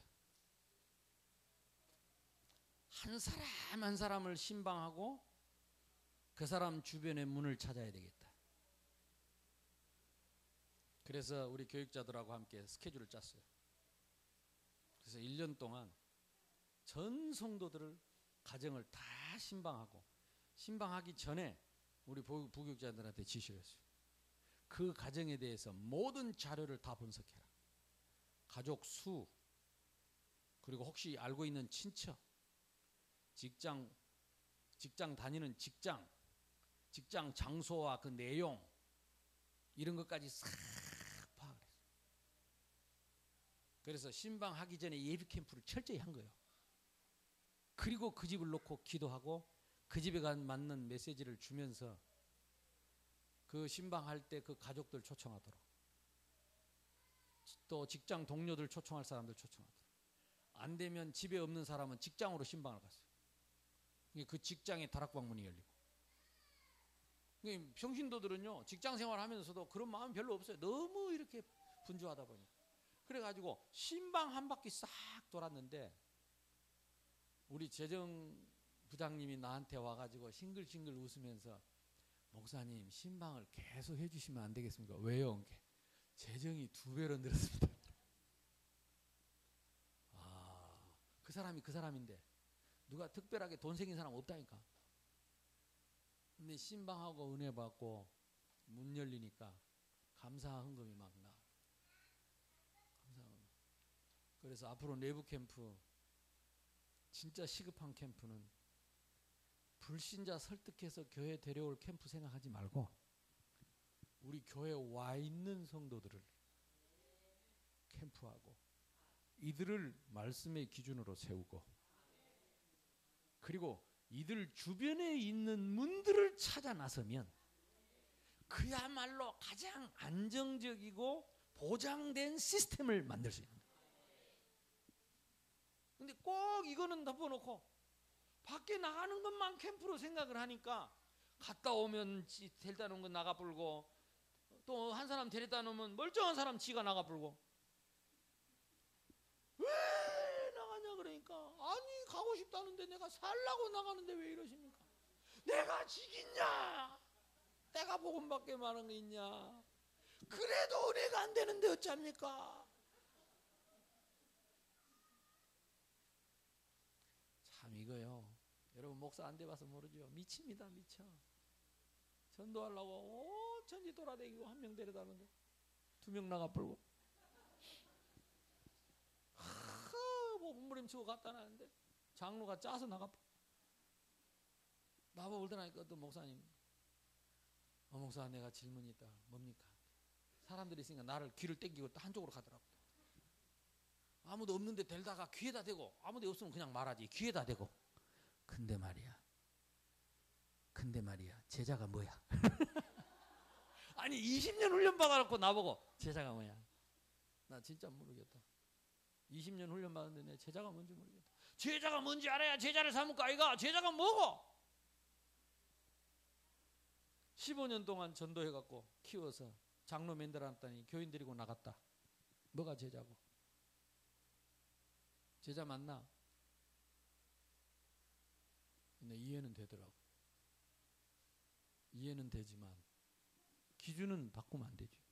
한 사람 한 사람을 신방하고 그 사람 주변의 문을 찾아야 되겠다. 그래서 우리 교육자들하고 함께 스케줄을 짰어요. 그래서 일 년 동안 전 성도들을 가정을 다 신방하고, 신방하기 전에 우리 부교육자들한테 지시를 했어요. 그 가정에 대해서 모든 자료를 다 분석해라. 가족 수, 그리고 혹시 알고 있는 친척, 직장, 직장 다니는 직장, 직장 장소와 그 내용, 이런 것까지 싹 파악을 했어요. 그래서 신방하기 전에 예비 캠프를 철저히 한 거예요. 그리고 그 집을 놓고 기도하고 그 집에 간 맞는 메시지를 주면서 그 신방할 때 그 가족들 초청하도록, 또 직장 동료들 초청할 사람들 초청하도록, 안 되면 집에 없는 사람은 직장으로 신방을 갔어요. 그 직장에 다락방문이 열리고. 평신도들은요 직장 생활하면서도 그런 마음 별로 없어요. 너무 이렇게 분주하다 보니까. 그래가지고 신방 한 바퀴 싹 돌았는데 우리 재정부장님이 나한테 와가지고 싱글싱글 웃으면서 목사님 신방을 계속 해주시면 안 되겠습니까? 왜요? 재정이 두 배로 늘었습니다. 아, 그 사람이 그 사람인데 누가 특별하게 돈 생긴 사람 없다니까. 근데 신방하고 은혜 받고 문 열리니까 감사 헌금이 막 나. 감사 헌금. 그래서 앞으로 내부 캠프, 진짜 시급한 캠프는 불신자 설득해서 교회 데려올 캠프 생각하지 말고 우리 교회에 와 있는 성도들을 캠프하고 이들을 말씀의 기준으로 세우고, 그리고 이들 주변에 있는 문들을 찾아 나서면 그야말로 가장 안정적이고 보장된 시스템을 만들 수 있는 거예요. 근데 꼭 이거는 덮어놓고 밖에 나가는 것만 캠프로 생각을 하니까 갔다 오면 데려다 놓은 건 나가 불고, 또 한 사람 데려다 놓으면 멀쩡한 사람 지가 나가 불고. 왜 나가냐 그러니까, 아니 가고 싶다는데 내가 살라고 나가는데 왜 이러십니까? 내가 지겠냐? 내가 복음밖에 많은 게 있냐? 그래도 은혜가 안 되는데 어쩝니까? 참 이거요, 여러분 목사 안 돼봐서 모르죠. 미칩니다. 미쳐. 전도하려고 온천지 돌아다니고 한 명 데려다는데 두 명 나가 불고, 하, 뭐 몸부림치고 갔다 나는데 장로가 짜서 나가 불고. 나보고 울더라니까 어떤 목사님, 어 목사 내가 질문이 있다. 뭡니까? 사람들이 있으니까 나를 귀를 땡기고 또 한쪽으로 가더라고. 아무도 없는데 데려다가 귀에다 대고, 아무도 없으면 그냥 말하지, 귀에다 대고. 근데 말이야 근데 말이야 제자가 뭐야? 아니 이십 년 훈련 받아놓고 나보고 제자가 뭐야? 나 진짜 모르겠다. 이십 년 훈련 받았는데 내 제자가 뭔지 모르겠다. 제자가 뭔지 알아야 제자를 삼을 거 아이가? 제자가 뭐고? 십오 년 동안 전도해갖고 키워서 장로 만들어놨더니 교인 데리고 나갔다. 뭐가 제자고? 제자 맞나? 근데 이해는 되더라고. 이해는 되지만 기준은 바꾸면 안 되지.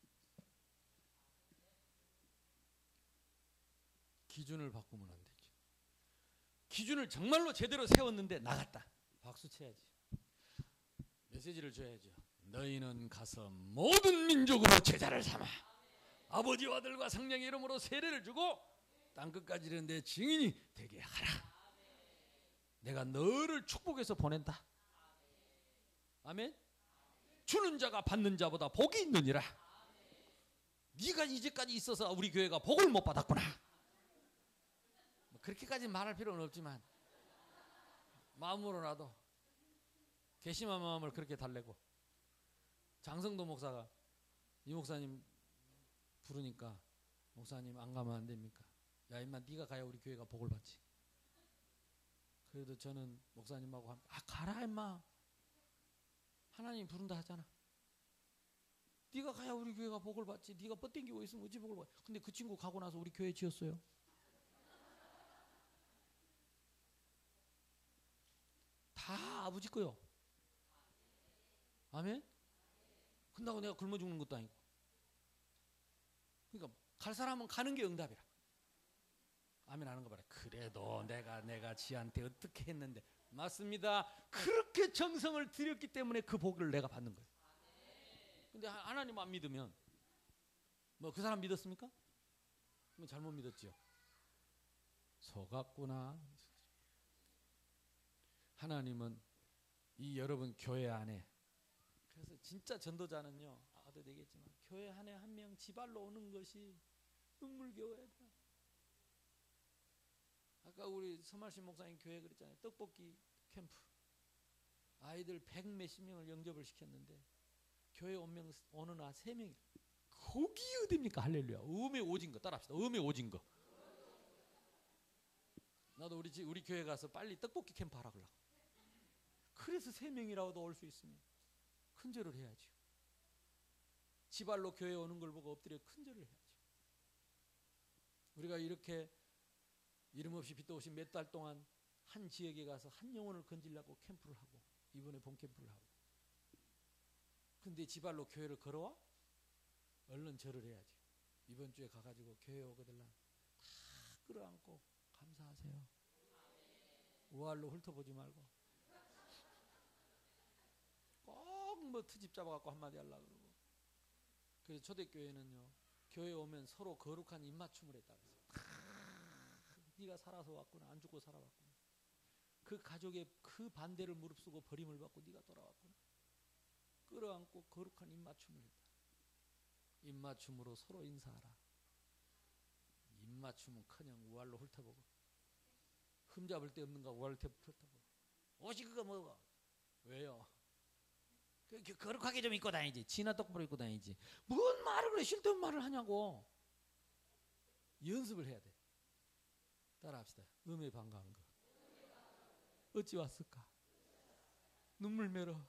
기준을 바꾸면 안 되지. 기준을 정말로 제대로 세웠는데 나갔다. 박수 쳐야지. 메시지를 줘야죠. 너희는 가서 모든 민족으로 제자를 삼아 아버지와 아들과 성령의 이름으로 세례를 주고 땅끝까지 이르는 내 증인이 되게 하라. 내가 너를 축복해서 보낸다. 아멘. 주는 자가 받는 자보다 복이 있느니라. 네가 이제까지 있어서 우리 교회가 복을 못 받았구나. 뭐 그렇게까지 말할 필요는 없지만 마음으로라도 괘씸한 마음을 그렇게 달래고. 장성도 목사가 이 목사님 부르니까 목사님 안 가면 안 됩니까? 야 임마 네가 가야 우리 교회가 복을 받지. 그래도 저는 목사님하고 아 가라 임마. 하나님 부른다 하잖아. 네가 가야 우리 교회가 복을 받지. 네가 뻗댕기고 있으면 어찌 복을 받지. 근데 그 친구 가고 나서 우리 교회 지었어요. 다 아버지 거요. 아멘? 근다고 내가 굶어 죽는 것도 아니고. 그러니까 갈 사람은 가는 게 응답이라. 아멘 하는 거 봐라. 그래도 내가 내가 지한테 어떻게 했는데. 맞습니다. 그렇게 정성을 들였기 때문에 그 복을 내가 받는 거예요. 근데 하나님 안 믿으면 뭐 그 사람 믿었습니까? 그럼 잘못 믿었지요. 속았구나. 하나님은 이 여러분 교회 안에, 그래서 진짜 전도자는요, 아까도 얘기했지만 교회 안에 한 명 지발로 오는 것이 눈물겨워야 돼. 아까 우리 서말신 목사님 교회 그랬잖아요. 떡볶이 캠프. 아이들 백 몇십 명을 영접을 시켰는데 교회 온 명, 오는 나 세 명이. 거기 어딥니까? 할렐루야. 음의 오진 거 따라합시다. 음의 오진 거. 나도 우리 집, 우리 교회 가서 빨리 떡볶이 캠프 하라 그러려고. 그래서 세 명이라도 올 수 있으면 큰절을 해야죠. 지발로 교회 오는 걸 보고 엎드려 큰절을 해야죠. 우리가 이렇게 이름 없이 빛도 없이 몇 달 동안 한 지역에 가서 한 영혼을 건지려고 캠프를 하고 이번에 본 캠프를 하고. 근데 지발로 교회를 걸어와? 얼른 절을 해야지. 이번 주에 가가지고 교회 오거들랑 다 끌어안고 감사하세요. 우알로 훑어보지 말고 꼭 뭐 트집 잡아갖고 한마디 하려고 그러고. 그래서 초대교회는요, 교회 오면 서로 거룩한 입맞춤을 했다 그래서 네가 살아서 왔구나. 안 죽고 살아왔구나. 그 가족의 그 반대를 무릅쓰고 버림을 받고 네가 돌아왔구나. 끌어안고 거룩한 입맞춤을 했다. 입맞춤으로 서로 인사하라. 입맞춤은 그냥 우알로 훑어보고, 흠잡을 데 없는가 우알로 훑어보고. 옷이 그거 뭐고? 왜요? 그, 그, 거룩하게 좀 입고 다니지. 진화 똑바로 입고 다니지. 뭔 말을 그래 쓸데없는 말을 하냐고. 연습을 해야 돼. 따라합시다. 음에 반가운 거. 어찌 왔을까? 눈물 메러.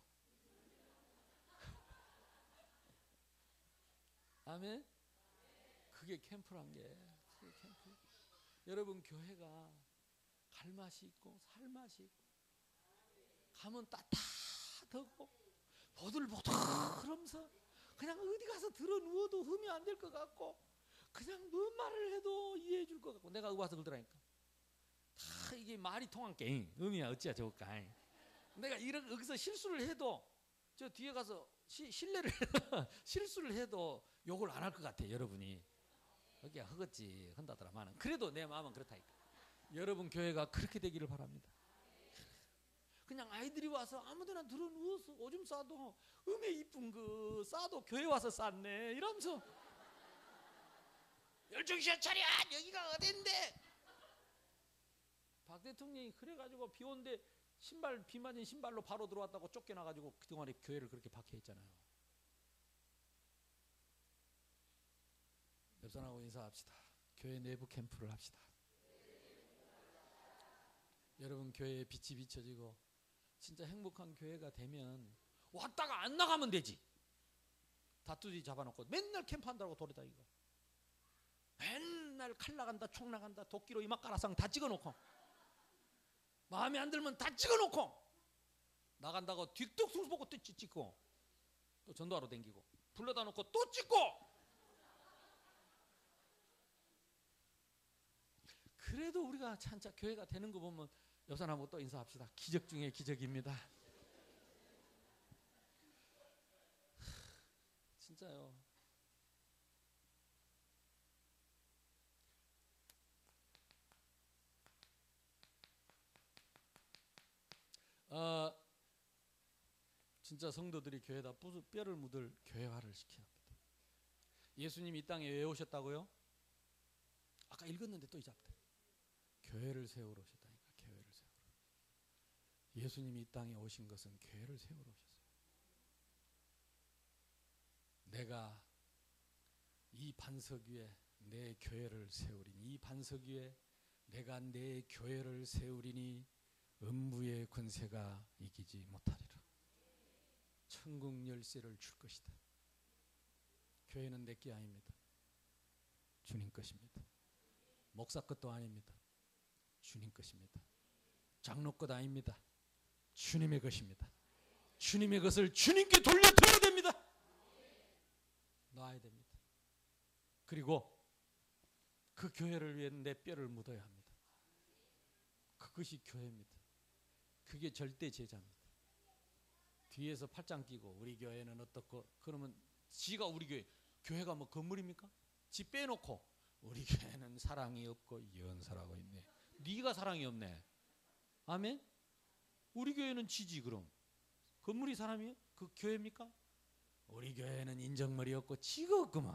아멘? 그게 캠프란 게. 그게 캠프. 여러분 교회가 갈 맛이 있고 살 맛이 있고, 가면 따뜻하고 보들보들하면서 그냥 어디 가서 들어 누워도 흠이 안 될 것 같고, 그냥 뭔 말을 해도 이해해 줄 것 같고. 내가 와서 그러더라니까. 다 이게 말이 통한 게 음이야 어찌야 저것까. 내가 이렇게 여기서 실수를 해도 저 뒤에 가서 시, 신뢰를 실수를 해도 욕을 안 할 것 같아. 여러분이 여기야 허겄지 한다더라마는. 그래도 내 마음은 그렇다니까. 여러분 교회가 그렇게 되기를 바랍니다. 그냥 아이들이 와서 아무데나 들어 누워서 오줌 싸도 음에 이쁜 거 싸도 교회 와서 쌌네 이러면서 열정신 차려 여기가 어딘데. 박 대통령이 그래가지고 비 온데 신발 비 맞은 신발로 바로 들어왔다고 쫓겨나가지고 그동안에 교회를 그렇게 박해했잖아요. 옆 사람하고 인사합시다. 교회 내부 캠프를 합시다. 여러분 교회에 빛이 비춰지고 진짜 행복한 교회가 되면 왔다가 안 나가면 되지. 다투지 잡아놓고 맨날 캠프한다고 돌아다니고, 맨날 칼 나간다 총 나간다 도끼로 이마 까라상 다 찍어놓고, 마음에 안 들면 다 찍어놓고, 나간다고 뒷뚝 보고 또 찍고, 또 전도하러 댕기고, 불러다 놓고 또 찍고. 그래도 우리가 진짜 교회가 되는 거 보면 옆 사람하고 또 인사합시다. 기적 중에 기적입니다. 진짜요. 진짜 성도들이 교회에다 뼈를 묻을 교회화를 시켜야 합니다. 예수님이 이 땅에 왜 오셨다고요? 아까 읽었는데 또 이제 앞에 교회를 세우러 오셨다니까. 교회를 세우러. 예수님이 이 땅에 오신 것은 교회를 세우러 오셨어요. 내가 이 반석 위에 내 교회를 세우리니, 이 반석 위에 내가 내 교회를 세우리니 음부의 권세가 이기지 못하리라. 천국 열쇠를 줄 것이다. 교회는 내 게 아닙니다. 주님 것입니다. 목사 것도 아닙니다. 주님 것입니다. 장로 것 아닙니다. 주님의 것입니다. 주님의 것을 주님께 돌려드려야 됩니다. 놔야 됩니다. 그리고 그 교회를 위해 내 뼈를 묻어야 합니다. 그것이 교회입니다. 그게 절대 제자입니다. 뒤에서 팔짱 끼고 우리 교회는 어떻고 그러면 지가 우리 교회, 교회가 뭐 건물입니까? 지 빼놓고 우리 교회는 사랑이 없고 연설하고 있네. 네가 사랑이 없네. 아멘? 우리 교회는 지지. 그럼 건물이 사람이에요? 그 교회입니까? 우리 교회는 인정머리 없고 지가 없구만.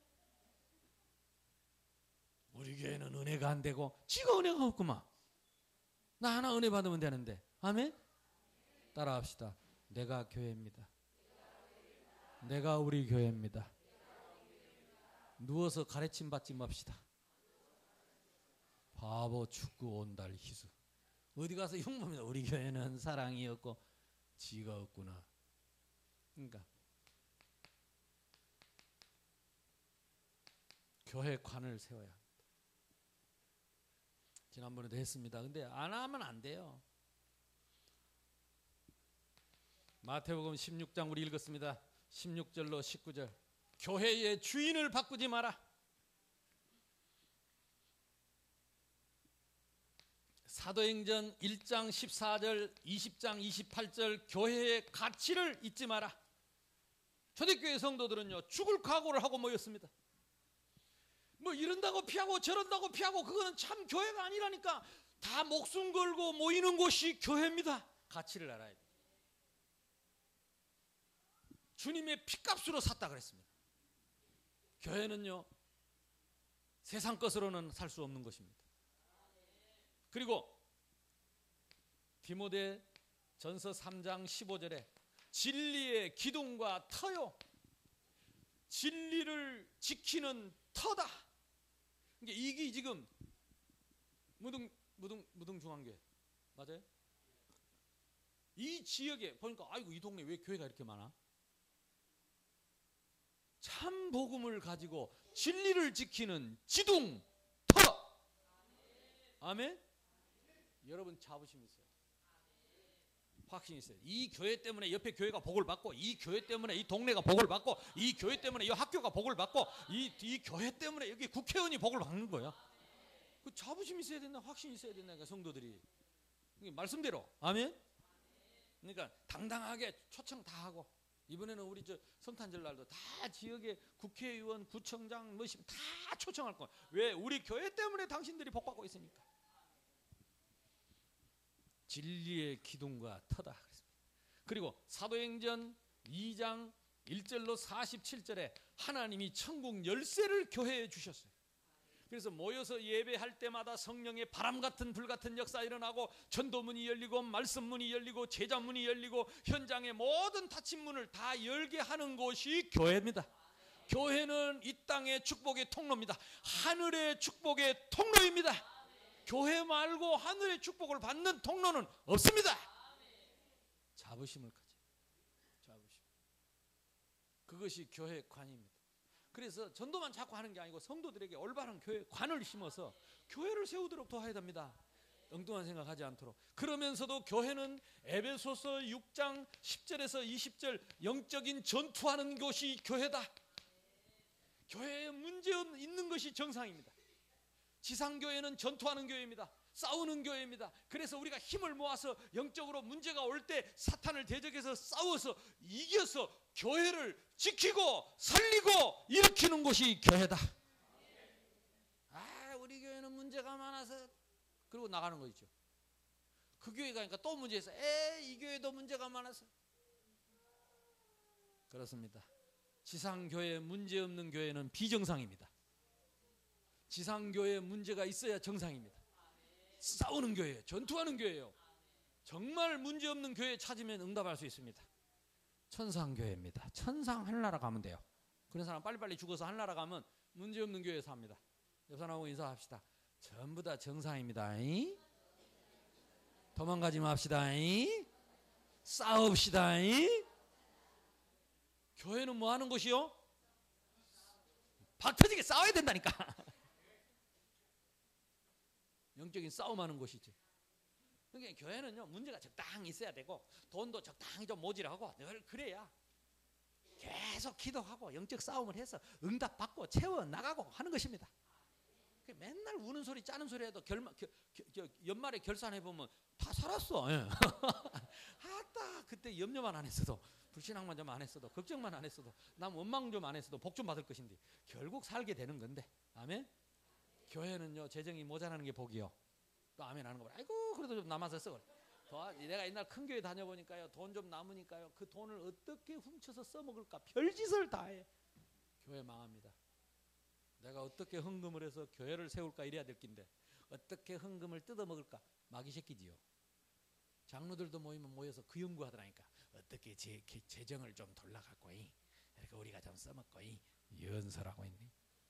우리 교회는 은혜가 안 되고 지가 은혜가 없구만. 나 하나 은혜 받으면 되는데. 아멘? 따라합시다. 내가 교회입니다. 내가 우리 교회입니다. 누워서 가르침 받지 맙시다. 바보 축구 온달 희수. 어디 가서 흉봅니다. 우리 교회는 사랑이 없고 지가 없구나. 그러니까 교회관을 세워야 합니다. 지난번에도 했습니다. 근데 안 하면 안 돼요. 마태복음 십육 장 우리 읽었습니다. 십육 절로 십구 절. 교회의 주인을 바꾸지 마라. 사도행전 일 장 십사 절, 이십 장 이십팔 절. 교회의 가치를 잊지 마라. 초대교회 성도들은요 죽을 각오를 하고 모였습니다. 뭐 이런다고 피하고 저런다고 피하고 그거는 참 교회가 아니라니까. 다 목숨 걸고 모이는 곳이 교회입니다. 가치를 알아야 돼요. 주님의 피값으로 샀다 그랬습니다. 교회는요 세상 것으로는 살 수 없는 것입니다. 그리고 디모데 전서 삼 장 십오 절에 진리의 기둥과 터요. 진리를 지키는 터다. 이게 지금 무등 무등 무등중앙교회 맞아요? 이 지역에 보니까 아이고 이 동네 왜 교회가 이렇게 많아? 참 복음을 가지고 진리를 지키는 지둥 터. 아멘. 여러분 자부심 있어요. 확신 있어요. 이 교회 때문에 옆에 교회가 복을 받고, 이 교회 때문에 이 동네가 복을 받고, 이 교회 때문에 이 학교가 복을 받고, 이, 이 교회 때문에 여기 국회의원이 복을 받는 거야. 그 자부심 있어야 된다. 확신 있어야 된다니까 성도들이. 말씀대로. 아멘. 그러니까 당당하게 초청 다 하고. 이번에는 우리 저 성탄절 날도 다 지역의 국회의원, 구청장 뭐 다 초청할 거야. 왜? 우리 교회 때문에 당신들이 복 받고 있으니까. 진리의 기둥과 터다. 그리고 사도행전 이 장 일 절로 사십칠 절에 하나님이 천국 열쇠를 교회에 주셨어요. 그래서 모여서 예배할 때마다 성령의 바람 같은 불 같은 역사 일어나고 전도문이 열리고 말씀문이 열리고 제자문이 열리고 현장의 모든 닫힌 문을 다 열게 하는 곳이 교회입니다. 교회는 이 땅의 축복의 통로입니다. 하늘의 축복의 통로입니다. 교회 말고 하늘의 축복을 받는 통로는 없습니다. 자부심을 가져. 자부심. 그것이 교회 관입니다. 그래서 전도만 자꾸 하는 게 아니고 성도들에게 올바른 교회 관을 심어서 교회를 세우도록 도와야 됩니다. 엉뚱한 생각하지 않도록. 그러면서도 교회는 에베소서 육 장 십 절에서 이십 절 영적인 전투하는 곳이 교회다. 교회에 문제 있는 것이 정상입니다. 지상교회는 전투하는 교회입니다. 싸우는 교회입니다. 그래서 우리가 힘을 모아서 영적으로 문제가 올 때 사탄을 대적해서 싸워서 이겨서 교회를 지키고 살리고 일으키는 곳이 교회다. 아, 우리 교회는 문제가 많아서 그리고 나가는 거 있죠. 그 교회 가니까 또 문제 있어. 에, 이 교회도 문제가 많아서. 그렇습니다. 지상교회 문제 없는 교회는 비정상입니다. 지상교회에 문제가 있어야 정상입니다. 싸우는 교회예요. 전투하는 교회예요. 정말 문제 없는 교회 찾으면 응답할 수 있습니다. 천상교회입니다. 천상 하늘나라 가면 돼요. 그런 사람 빨리빨리 죽어서 하늘나라 가면 문제 없는 교회에 삽니다. 옆 사람하고 인사합시다. 전부 다 정상입니다. 이? 도망가지 맙시다. 이? 싸웁시다. 이? 교회는 뭐 하는 곳이요? 박 터지게 싸워야 된다니까. 영적인 싸움하는 곳이지. 그러니까 교회는요, 문제가 적당히 있어야 되고 돈도 적당히 좀 모자라고 늘 그래야 계속 기도하고 영적 싸움을 해서 응답받고 채워나가고 하는 것입니다. 맨날 우는 소리 짜는 소리 해도 결마, 겨, 겨, 겨, 연말에 결산해보면 다 살았어. 예. 아따 그때 염려만 안 했어도, 불신앙만 좀 안 했어도, 걱정만 안 했어도, 남 원망 좀 안 했어도 복 좀 받을 것인데 결국 살게 되는 건데. 아멘. 교회는요, 재정이 모자라는 게 복이요. 또 아멘 하는 거 봐. 아이고 그래도 좀 남아서 써. 더, 내가 옛날 큰 교회 다녀보니까요, 돈 좀 남으니까요, 그 돈을 어떻게 훔쳐서 써먹을까 별짓을 다 해. 교회 망합니다. 내가 어떻게 헌금을 해서 교회를 세울까 이래야 될 낀데 어떻게 헌금을 뜯어먹을까 마귀 새끼지요. 장로들도 모이면 모여서 그 연구하더라니까. 어떻게 제, 재정을 좀 돌려갖고 이렇게 우리가 좀 써먹고 이 연설하고 있니.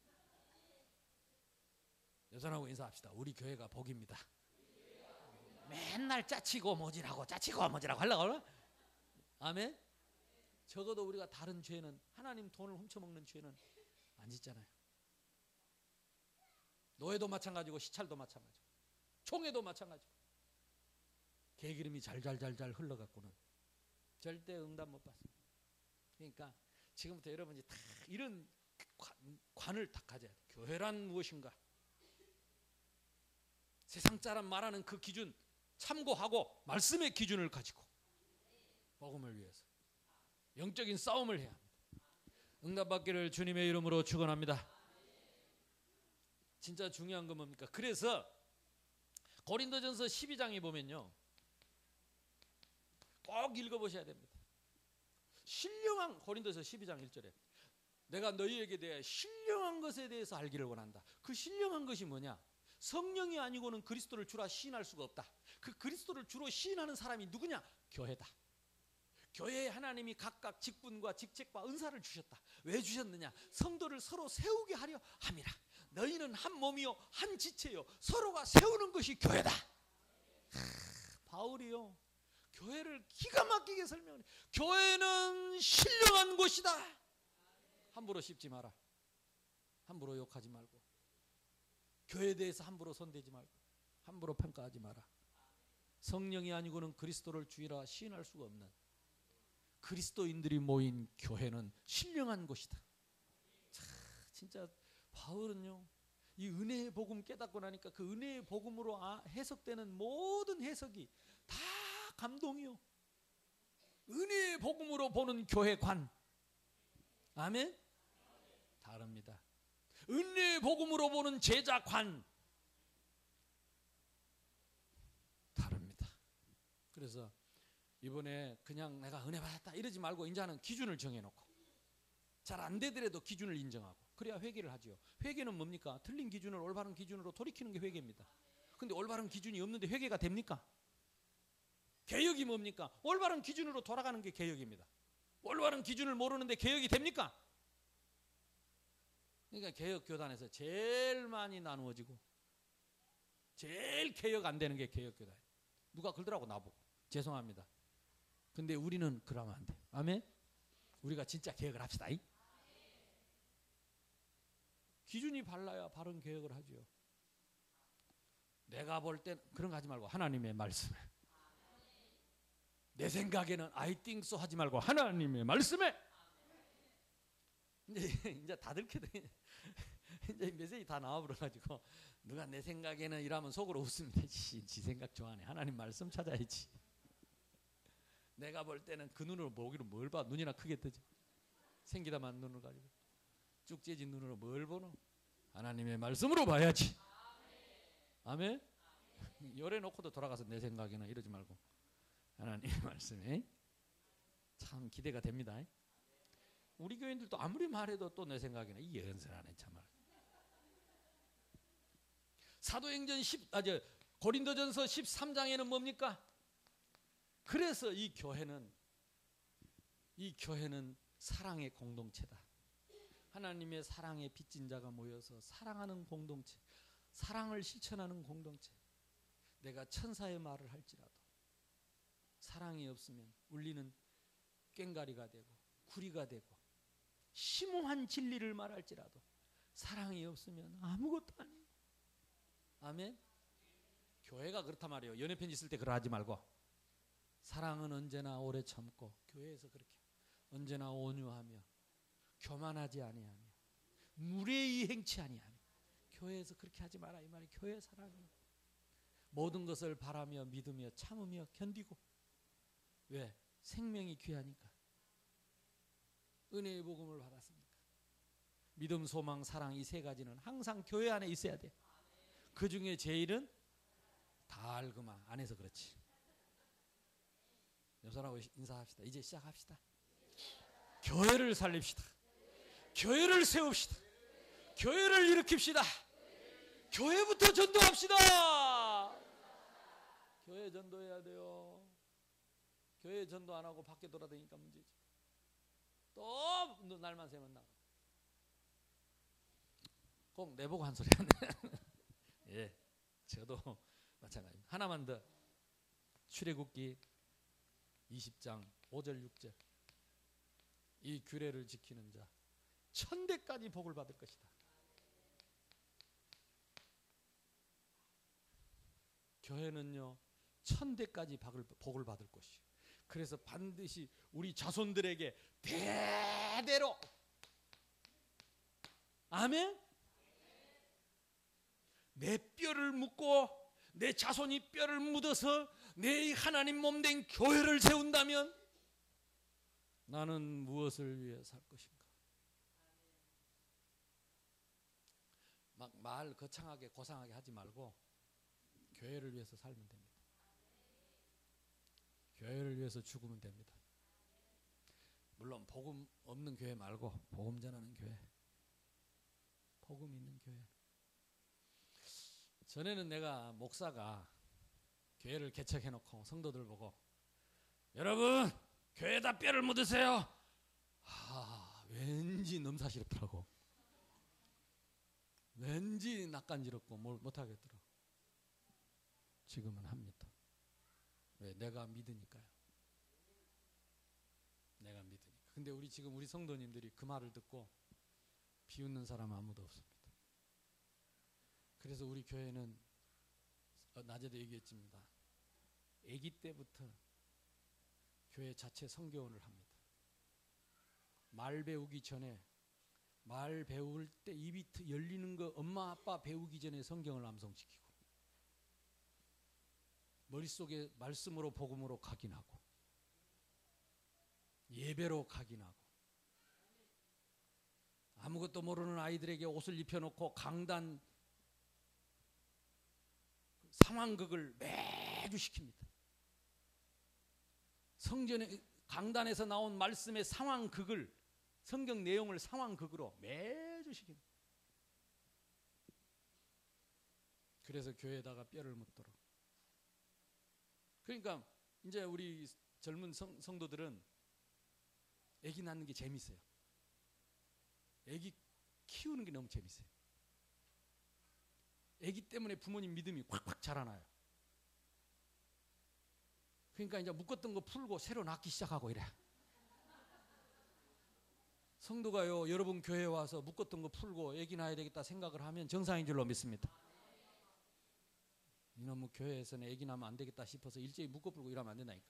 여선하고 인사합시다. 우리 교회가 복입니다. 맨날 짜치고 모질하고 짜치고 모질하고 하려고. 아멘. 적어도 우리가 다른 죄는, 하나님 돈을 훔쳐먹는 죄는 안 짓잖아요. 노예도 마찬가지고 시찰도 마찬가지고 총회도 마찬가지고 개기름이 잘잘잘잘 흘러갖고는 절대 응답 못 받습니다. 그러니까 지금부터 여러분이 다 이런 관을 다 가져야 돼요. 교회란 무엇인가? 세상 사람 말하는 그 기준 참고하고 말씀의 기준을 가지고 복음을 위해서 영적인 싸움을 해야 합니다. 응답받기를 주님의 이름으로 축원합니다. 진짜 중요한 건 뭡니까? 그래서 고린도전서 십이 장에 보면요, 꼭 읽어보셔야 됩니다. 신령한, 고린도서 십이 장 일 절에 내가 너희에게 대해 신령한 것에 대해서 알기를 원한다. 그 신령한 것이 뭐냐? 성령이 아니고는 그리스도를 주라 시인할 수가 없다. 그 그리스도를 주로 시인하는 사람이 누구냐? 교회다. 교회에 하나님이 각각 직분과 직책과 은사를 주셨다. 왜 주셨느냐? 성도를 서로 세우게 하려 함이라. 너희는 한 몸이요 한 지체요 서로가 세우는 것이 교회다. 하, 바울이요 교회를 기가 막히게 설명해. 교회는 신령한 곳이다. 함부로 씹지 마라. 함부로 욕하지 말고, 교회에 대해서 함부로 손대지 말고, 함부로 평가하지 마라. 성령이 아니고는 그리스도를 주이라 시인할 수가 없는 그리스도인들이 모인 교회는 신령한 곳이다. 참, 진짜 바울은요, 이 은혜의 복음 깨닫고 나니까 그 은혜의 복음으로 해석되는 모든 해석이 다 감동이요. 은혜의 복음으로 보는 교회관, 아멘? 다릅니다. 은혜의 복음으로 보는 제자관, 다릅니다. 그래서 이번에 그냥 내가 은혜 받았다 이러지 말고 이제는 기준을 정해놓고, 잘 안 되더라도 기준을 인정하고 그래야 회개를 하죠. 회개는 뭡니까? 틀린 기준을 올바른 기준으로 돌이키는 게 회개입니다. 근데 올바른 기준이 없는데 회개가 됩니까? 개혁이 뭡니까? 올바른 기준으로 돌아가는 게 개혁입니다. 올바른 기준을 모르는데 개혁이 됩니까? 그러니까 개혁교단에서 제일 많이 나누어지고 제일 개혁 안 되는 게 개혁교단이에요. 누가 그러더라고 나보고. 죄송합니다. 근데 우리는 그러면 안 돼. 아멘? 우리가 진짜 개혁을 합시다. 이? 기준이 발라야 바른 개혁을 하죠. 내가 볼 땐 그런 거 하지 말고 하나님의 말씀에, 내 생각에는 I think so 하지 말고 하나님의 말씀에. 이제 이제 다들 이렇게 이제 메시지 다 나와버려가지고 누가 내 생각에는 이라면 속으로 웃습니다. 지, 지 생각 좋아하네. 하나님 말씀 찾아야지. 내가 볼 때는 그 눈으로 보기로 뭘 봐? 눈이나 크게 뜨지. 생기다만 눈을 가지고 쭉 째진 눈으로 뭘 보노? 하나님의 말씀으로 봐야지. 아멘? 열에 놓고도 돌아가서 내 생각에는 이러지 말고 하나님의 말씀에. 참 기대가 됩니다. 우리 교인들도 아무리 말해도 또 내 생각에는 이 연설하네 참말. 사도행전 십, 아, 저, 고린도전서 십삼 장에는 뭡니까? 그래서 이 교회는 이 교회는 사랑의 공동체다. 하나님의 사랑의 빚진 자가 모여서 사랑하는 공동체, 사랑을 실천하는 공동체. 내가 천사의 말을 할지라도 사랑이 없으면 울리는 꽹가리가 되고 구리가 되고, 심오한 진리를 말할지라도 사랑이 없으면 아무것도 아니에요. 아멘. 교회가 그렇단 말이에요. 연애편지 쓸 때 그러 하지 말고, 사랑은 언제나 오래 참고, 교회에서 그렇게 언제나 온유하며 교만하지 아니하며 무례히 행치 아니하며, 교회에서 그렇게 하지 마라 이 말이 교회 사랑이에요. 모든 것을 바라며 믿으며 참으며 견디고. 왜? 생명이 귀하니까. 은혜의 복음을 받았습니까? 믿음, 소망, 사랑 이 세 가지는 항상 교회 안에 있어야 돼. 그 중에 제일은 다 알그마 안에서 그렇지. 여러분하고 인사합시다. 이제 시작합시다. 교회를 살립시다. 교회를 세웁시다. 교회를 일으킵시다. 교회부터 전도합시다. 교회 전도해야 돼요. 교회 전도 안 하고 밖에 돌아다니니까 문제지. 또 날만 새면 나가. 꼭 내보고 한 소리 하네. 예, 저도 마찬가지입니다. 하나만 더. 출애굽기 이십 장 오 절 육 절. 이 규례를 지키는 자 천대까지 복을 받을 것이다. 교회는요 천대까지 복을 받을 것이요. 그래서 반드시 우리 자손들에게 대대로, 아멘. 내 뼈를 묻고 내 자손이 뼈를 묻어서 내 하나님 몸된 교회를 세운다면 나는 무엇을 위해 살 것인가? 막 말 거창하게 고상하게 하지 말고 교회를 위해서 살면 됩니다. 교회를 위해서 죽으면 됩니다. 물론 복음 없는 교회 말고 복음 전하는 교회, 복음 있는 교회. 전에는 내가 목사가 교회를 개척해놓고 성도들 보고, 여러분 교회에다 뼈를 묻으세요. 아, 왠지 넘사시럽더라고. 왠지 낯간지럽고 뭘 못하겠더라고. 지금은 합니다. 왜? 내가 믿으니까요. 내가 믿으니까. 근데 우리 지금 우리 성도님들이 그 말을 듣고 비웃는 사람 아무도 없습니다. 그래서 우리 교회는 낮에도 얘기했지만 아기 때부터 교회 자체 성교원을 합니다. 말 배우기 전에, 말 배울 때 입이 열리는 거 엄마 아빠 배우기 전에 성경을 암송시키고, 머릿속에 말씀으로 복음으로 각인하고, 예배로 각인하고, 아무것도 모르는 아이들에게 옷을 입혀놓고 강단 상황극을 매주 시킵니다. 성전에 강단에서 나온 말씀의 상황극을, 성경 내용을 상황극으로 매주 시킵니다. 그래서 교회에다가 뼈를 묻도록. 그러니까 이제 우리 젊은 성, 성도들은 아기 낳는 게 재밌어요. 아기 키우는 게 너무 재밌어요. 아기 때문에 부모님 믿음이 콱콱 자라나요. 그러니까 이제 묶었던 거 풀고 새로 낳기 시작하고 이래. 성도가요, 여러분 교회에 와서 묶었던 거 풀고 아기 낳아야 되겠다 생각을 하면 정상인 줄로 믿습니다. 이놈의 교회에서는 아기 낳으면 안 되겠다 싶어서 일제히 묶어 풀고 이러면 안 된다니까.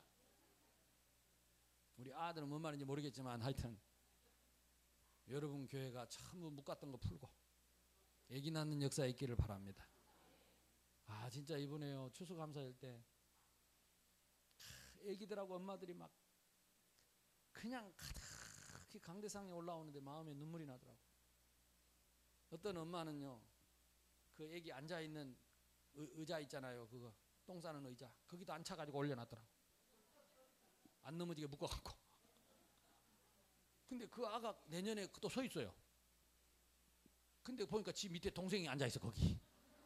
우리 아들은 뭔 말인지 모르겠지만 하여튼 여러분 교회가 전부 묶었던 거 풀고 아기 낳는 역사에 있기를 바랍니다. 아 진짜 이번에요 추수감사일 때 아기들하고 엄마들이 막 그냥 가득히 강대상에 올라오는데 마음에 눈물이 나더라고. 어떤 엄마는요 그 아기 앉아있는 의, 의자 있잖아요, 그거 똥 싸는 의자, 거기도 앉혀가지고 올려놨더라고. 안 넘어지게 묶어갖고. 근데 그 아가 내년에 또 서 있어요. 근데 보니까 지 밑에 동생이 앉아 있어 거기.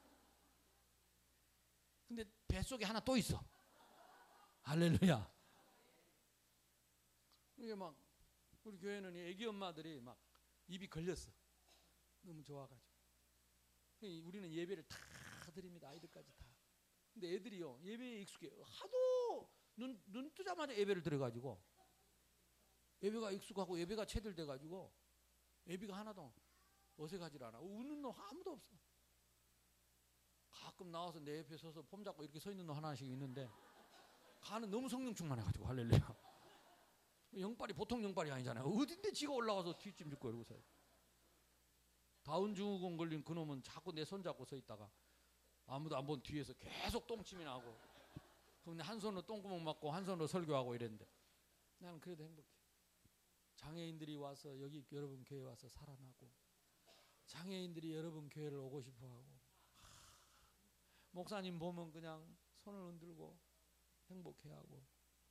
근데 뱃속에 하나 또 있어. 할렐루야. 이게 막 우리 교회는 애기 엄마들이 막 입이 걸렸어. 너무 좋아가지고. 우리는 예배를 다 드립니다. 아이들까지 다. 근데 애들이요 예배에 익숙해. 하도 눈, 눈 뜨자마자 예배를 드려가지고 예배가 익숙하고 예배가 체들돼가지고 예배가 하나도 어색하지 않아. 우는 놈 아무도 없어. 가끔 나와서 내 옆에 서서 폼 잡고 이렇게 서 있는 놈 하나씩 있는데 가는 너무 성령 충만해가지고 할렐루야. 영빨이 보통 영빨이 아니잖아요. 어딘데 지가 올라와서 뒷짐 짓고 이러고 서요. 다운증후군 걸린 그놈은 자꾸 내 손 잡고 서 있다가 아무도 안 본 뒤에서 계속 똥침이 나고 근데 한 손으로 똥구멍 맞고 한 손으로 설교하고 이랬는데 나는 그래도 행복해. 장애인들이 와서 여기 여러분 교회 와서 살아나고 장애인들이 여러분 교회를 오고 싶어하고 목사님 보면 그냥 손을 흔들고 행복해하고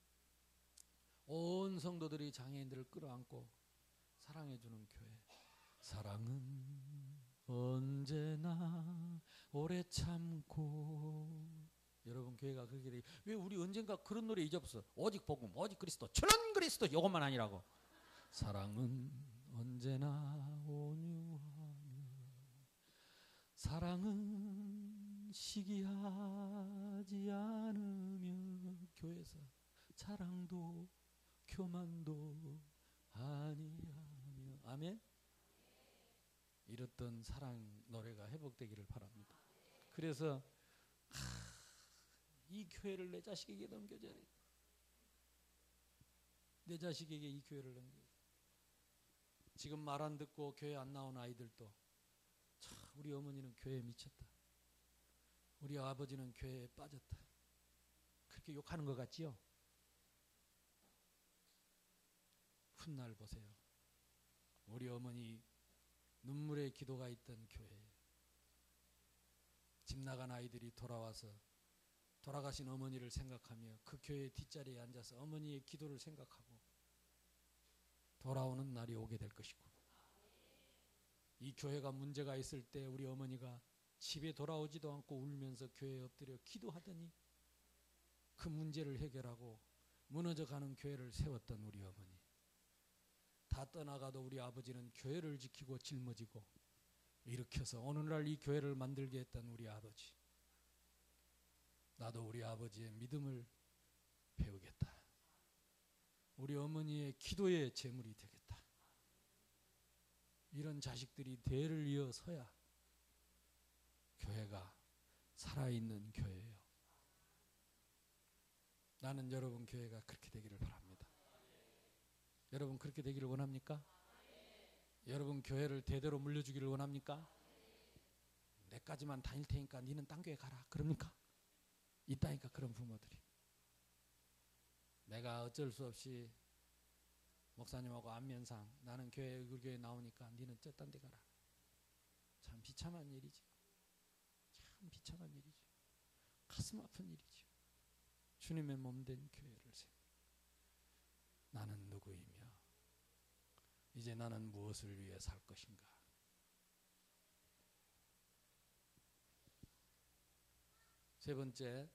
온 성도들이 장애인들을 끌어안고 사랑해주는 교회. 사랑은 언제나 오래 참고. 여러분 교회가 그렇게 돼. 왜 우리 언젠가 그런 노래 잊어버렸어. 오직 복음 오직 그리스도 천원 그리스도 이것만 아니라고. 사랑은 언제나 온유하며 사랑은 시기하지 않으며 교회에서 자랑도 교만도 아니하며. 아멘. 이랬던 사랑 노래가 회복되기를 바랍니다. 그래서 하, 이 교회를 내 자식에게 넘겨줘야 돼. 내 자식에게 이 교회를 넘겨. 지금 말 안 듣고 교회 안 나온 아이들도 참 우리 어머니는 교회에 미쳤다. 우리 아버지는 교회에 빠졌다. 그렇게 욕하는 것 같지요? 훗날 보세요. 우리 어머니 눈물의 기도가 있던 교회에 집 나간 아이들이 돌아와서 돌아가신 어머니를 생각하며 그 교회 뒷자리에 앉아서 어머니의 기도를 생각하고 돌아오는 날이 오게 될 것이고 이 교회가 문제가 있을 때 우리 어머니가 집에 돌아오지도 않고 울면서 교회에 엎드려 기도하더니 그 문제를 해결하고 무너져가는 교회를 세웠던 우리 어머니. 다 떠나가도 우리 아버지는 교회를 지키고 짊어지고 일으켜서 오늘날 이 교회를 만들게 했던 우리 아버지. 나도 우리 아버지의 믿음을 배우겠다. 우리 어머니의 기도의 제물이 되겠다. 이런 자식들이 대를 이어 서야 교회가 살아있는 교회예요. 나는 여러분 교회가 그렇게 되기를 바랍니다. 여러분 그렇게 되기를 원합니까? 여러분 교회를 대대로 물려주기를 원합니까? 내까지만 다닐 테니까 니는 딴 교회 가라. 그럽니까? 있다니까 그런 부모들이. 내가 어쩔 수 없이 목사님하고 안면상 나는 교회 의글교회 나오니까 니는 저 딴 데 가라. 참 비참한 일이지. 참 비참한 일이지. 가슴 아픈 일이지. 주님의 몸된 교회를 세워. 나는 누구이며 이제 나는 무엇을 위해 살 것인가. 세 번째,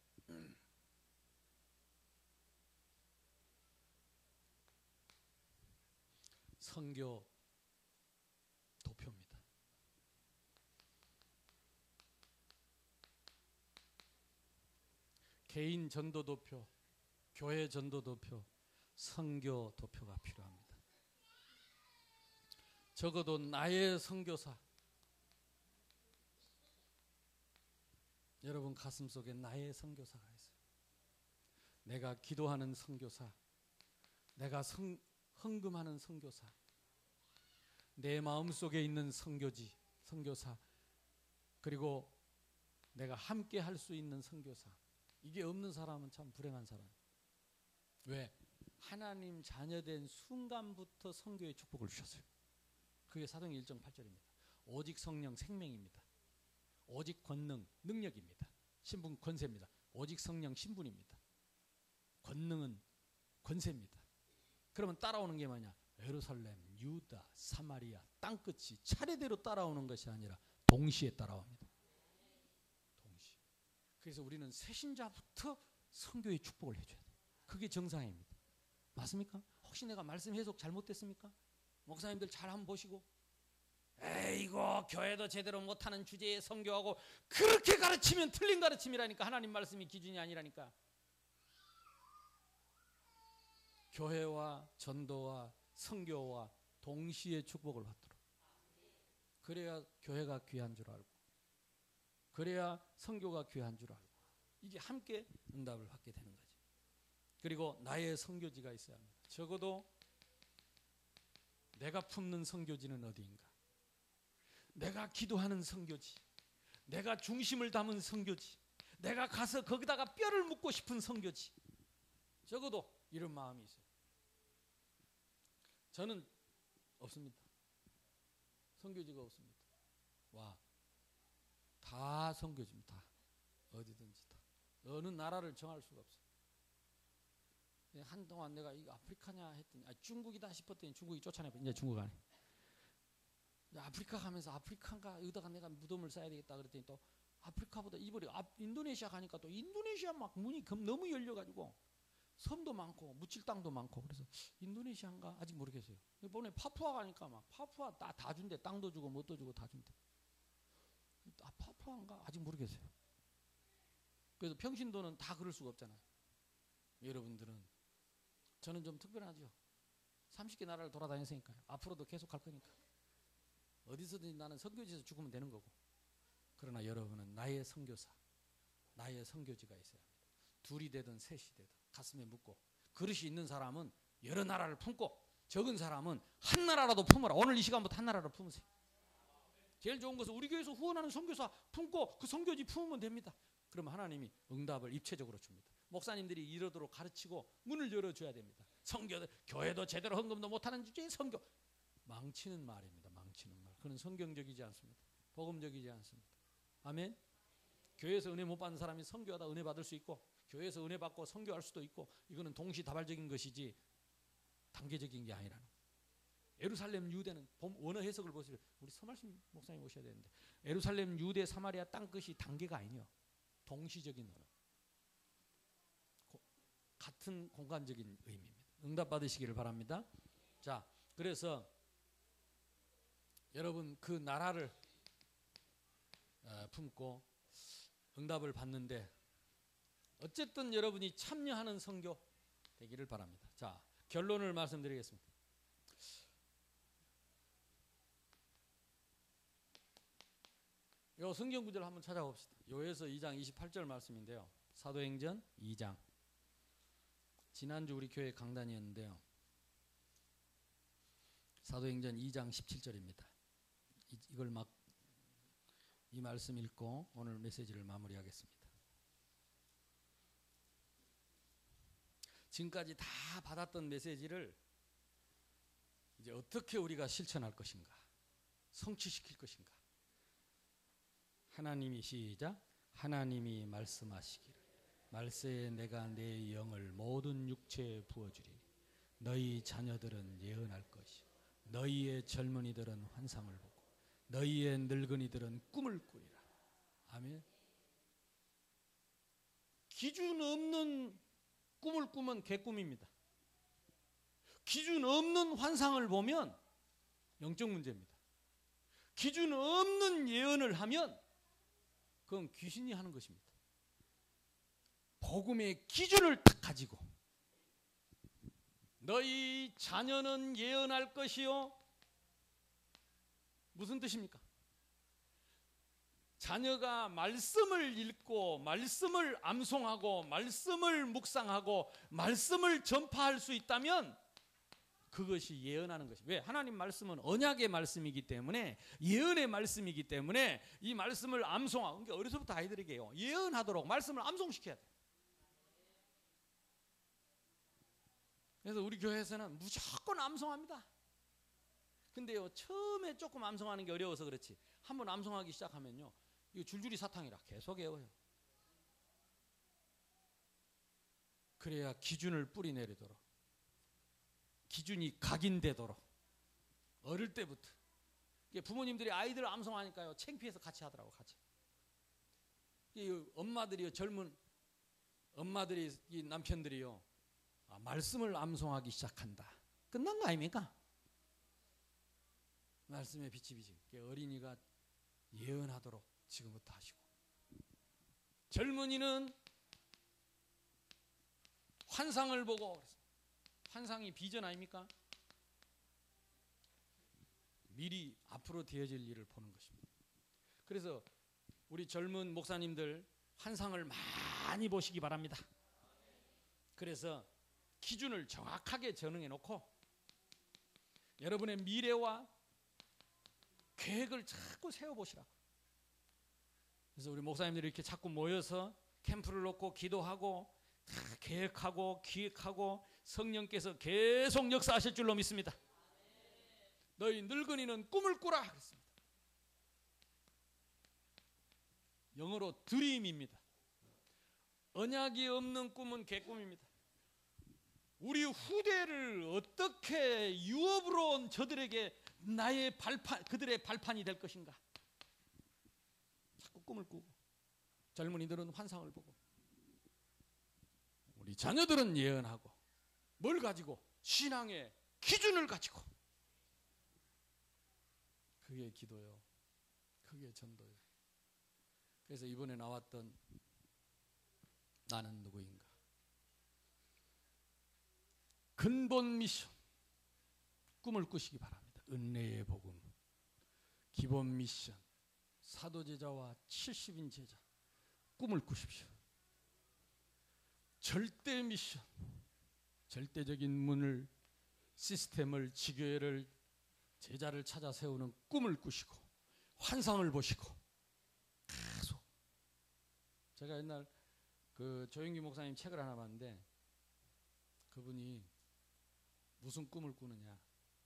선교 도표입니다. 개인 전도 도표, 교회 전도 도표, 선교 도표가 필요합니다. 적어도 나의 선교사, 여러분 가슴속에 나의 선교사가 있어요. 내가 기도하는 선교사, 내가 성, 헌금하는 선교사, 내 마음속에 있는 선교지, 선교사, 그리고 내가 함께 할 수 있는 선교사. 이게 없는 사람은 참 불행한 사람. 왜? 하나님 자녀된 순간부터 선교의 축복을 주셨어요. 그게 사도행전 일 장 팔 절입니다. 오직 성령 생명입니다. 오직 권능 능력입니다. 신분 권세입니다. 오직 성령 신분입니다. 권능은 권세입니다. 그러면 따라오는 게 뭐냐? 예루살렘, 유다, 사마리아 땅끝이 차례대로 따라오는 것이 아니라 동시에 따라옵니다. 동시에. 그래서 우리는 새신자부터 선교의 축복을 해줘야 돼요. 그게 정상입니다. 맞습니까? 혹시 내가 말씀 해석 잘못됐습니까? 목사님들 잘 한번 보시고, 에이고 교회도 제대로 못하는 주제에 선교하고 그렇게 가르치면 틀린 가르침이라니까. 하나님 말씀이 기준이 아니라니까. 교회와 전도와 선교와 동시에 축복을 받도록, 그래야 교회가 귀한 줄 알고, 그래야 선교가 귀한 줄 알고, 이게 함께 응답을 받게 되는 거죠. 그리고 나의 선교지가 있어야 합니다. 적어도 내가 품는 선교지는 어디인가, 내가 기도하는 선교지, 내가 중심을 담은 선교지, 내가 가서 거기다가 뼈를 묻고 싶은 선교지, 적어도 이런 마음이 있어요. 저는 없습니다. 선교지가 없습니다. 와, 다 선교지입니다. 다. 어디든지 다. 어느 나라를 정할 수가 없어요. 한동안 내가 이거 아프리카냐 했더니, 아, 중국이다 싶었더니 중국이 쫓아내고 이제 중국 안에. 아프리카 가면서 아프리카인가 여기다가 내가 무덤을 쌓아야 되겠다 그랬더니 또 아프리카보다 이번에 인도네시아 가니까 또 인도네시아 막 문이 너무 열려가지고 섬도 많고 묻힐 땅도 많고, 그래서 인도네시아인가 아직 모르겠어요. 이번에 파푸아 가니까 막 파푸아 다, 다 준대. 땅도 주고 뭣도 주고 다 준대. 아, 파푸아인가 아직 모르겠어요. 그래서 평신도는 다 그럴 수가 없잖아요. 여러분들은, 저는 좀 특별하죠. 서른 개 나라를 돌아다녔으니까요. 앞으로도 계속 갈 거니까. 어디서든지 나는 선교지에서 죽으면 되는 거고. 그러나 여러분은 나의 선교사, 나의 선교지가 있어야 합니다. 둘이 되든 셋이 되든 가슴에 묻고, 그릇이 있는 사람은 여러 나라를 품고, 적은 사람은 한 나라라도 품어라. 오늘 이 시간부터 한 나라를 품으세요. 제일 좋은 것은 우리 교회에서 후원하는 선교사 품고 그 선교지 품으면 됩니다. 그러면 하나님이 응답을 입체적으로 줍니다. 목사님들이 이러도록 가르치고 문을 열어줘야 됩니다. 선교, 교회도 제대로 헌금도 못하는 주제에 선교, 망치는 말입니다. 망치는 말. 그건 성경적이지 않습니다. 복음적이지 않습니다. 아멘. 교회에서 은혜 못 받는 사람이 선교하다 은혜 받을 수 있고, 교회에서 은혜 받고 선교할 수도 있고, 이거는 동시다발적인 것이지 단계적인 게 아니라는 거예요. 예루살렘 유대는 원어 해석을 보세요. 우리 서말씀 목사님 오셔야 되는데, 예루살렘 유대 사마리아 땅끝이 단계가 아니에요. 동시적인 언어, 고, 같은 공간적인 의미입니다. 응답 받으시기를 바랍니다. 자, 그래서 여러분 그 나라를 어, 품고 응답을 받는데, 어쨌든 여러분이 참여하는 선교 되기를 바랍니다. 자, 결론을 말씀드리겠습니다. 요 성경 구절 한번 찾아봅시다. 요에서 이 장 이십팔 절 말씀인데요. 사도행전 이 장. 지난주 우리 교회 강단이었는데요. 사도행전 이 장 십칠 절입니다. 이, 이걸 막 이 말씀 읽고 오늘 메시지를 마무리하겠습니다. 지금까지 다 받았던 메시지를 이제 어떻게 우리가 실천할 것인가, 성취시킬 것인가. 하나님이 시작. 하나님이 말씀하시기를 말세에 내가 내 영을 모든 육체에 부어주리니 너희 자녀들은 예언할 것이요 너희의 젊은이들은 환상을 보고 너희의 늙은이들은 꿈을 꾸리라. 아멘. 기준 없는 꿈을 꾸면 개꿈입니다. 기준 없는 환상을 보면 영적 문제입니다. 기준 없는 예언을 하면 그건 귀신이 하는 것입니다. 복음의 기준을 딱 가지고 너희 자녀는 예언할 것이요. 무슨 뜻입니까? 자녀가 말씀을 읽고 말씀을 암송하고 말씀을 묵상하고 말씀을 전파할 수 있다면 그것이 예언하는 것이. 왜? 하나님 말씀은 언약의 말씀이기 때문에, 예언의 말씀이기 때문에 이 말씀을 암송하고, 그러니까 어려서부터 아이들에게요, 예언하도록 말씀을 암송시켜야 돼요. 그래서 우리 교회에서는 무조건 암송합니다. 근데요, 처음에 조금 암송하는 게 어려워서 그렇지, 한번 암송하기 시작하면요, 이거 줄줄이 사탕이라 계속 외워요. 그래야 기준을 뿌리 내리도록, 기준이 각인되도록 어릴 때부터 부모님들이 아이들 암송하니까요 창피해서 같이 하더라고. 같이 이 엄마들이요, 젊은 엄마들이, 이 남편들이요, 아, 말씀을 암송하기 시작한다. 끝난 거 아닙니까? 말씀의 빛이 비치. 어린이가 예언하도록 지금부터 하시고, 젊은이는 환상을 보고, 환상이 비전 아닙니까? 미리 앞으로 되어질 일을 보는 것입니다. 그래서 우리 젊은 목사님들 환상을 많이 보시기 바랍니다. 그래서 기준을 정확하게 전응해 놓고 여러분의 미래와 계획을 자꾸 세워보시라고. 그래서 우리 목사님들이 이렇게 자꾸 모여서 캠프를 놓고 기도하고 다 계획하고 기획하고 성령께서 계속 역사하실 줄로 믿습니다. 너희 늙은이는 꿈을 꾸라 그랬습니다. 영어로 드림입니다. 언약이 없는 꿈은 개꿈입니다. 우리 후대를 어떻게 유업으로 온 저들에게 나의 발판, 그들의 발판이 될 것인가. 자꾸 꿈을 꾸고, 젊은이들은 환상을 보고, 우리 자녀들은 예언하고, 뭘 가지고? 신앙의 기준을 가지고. 그게 기도요, 그게 전도요. 그래서 이번에 나왔던 나는 누구인가, 근본 미션, 꿈을 꾸시기 바랍니다. 은혜의 복음, 기본 미션, 사도제자와 칠십인 제자, 꿈을 꾸십시오. 절대 미션, 절대적인 문을, 시스템을, 지교회를, 제자를 찾아 세우는 꿈을 꾸시고 환상을 보시고 계속. 제가 옛날 그 조영기 목사님 책을 하나 봤는데 그분이 무슨 꿈을 꾸느냐,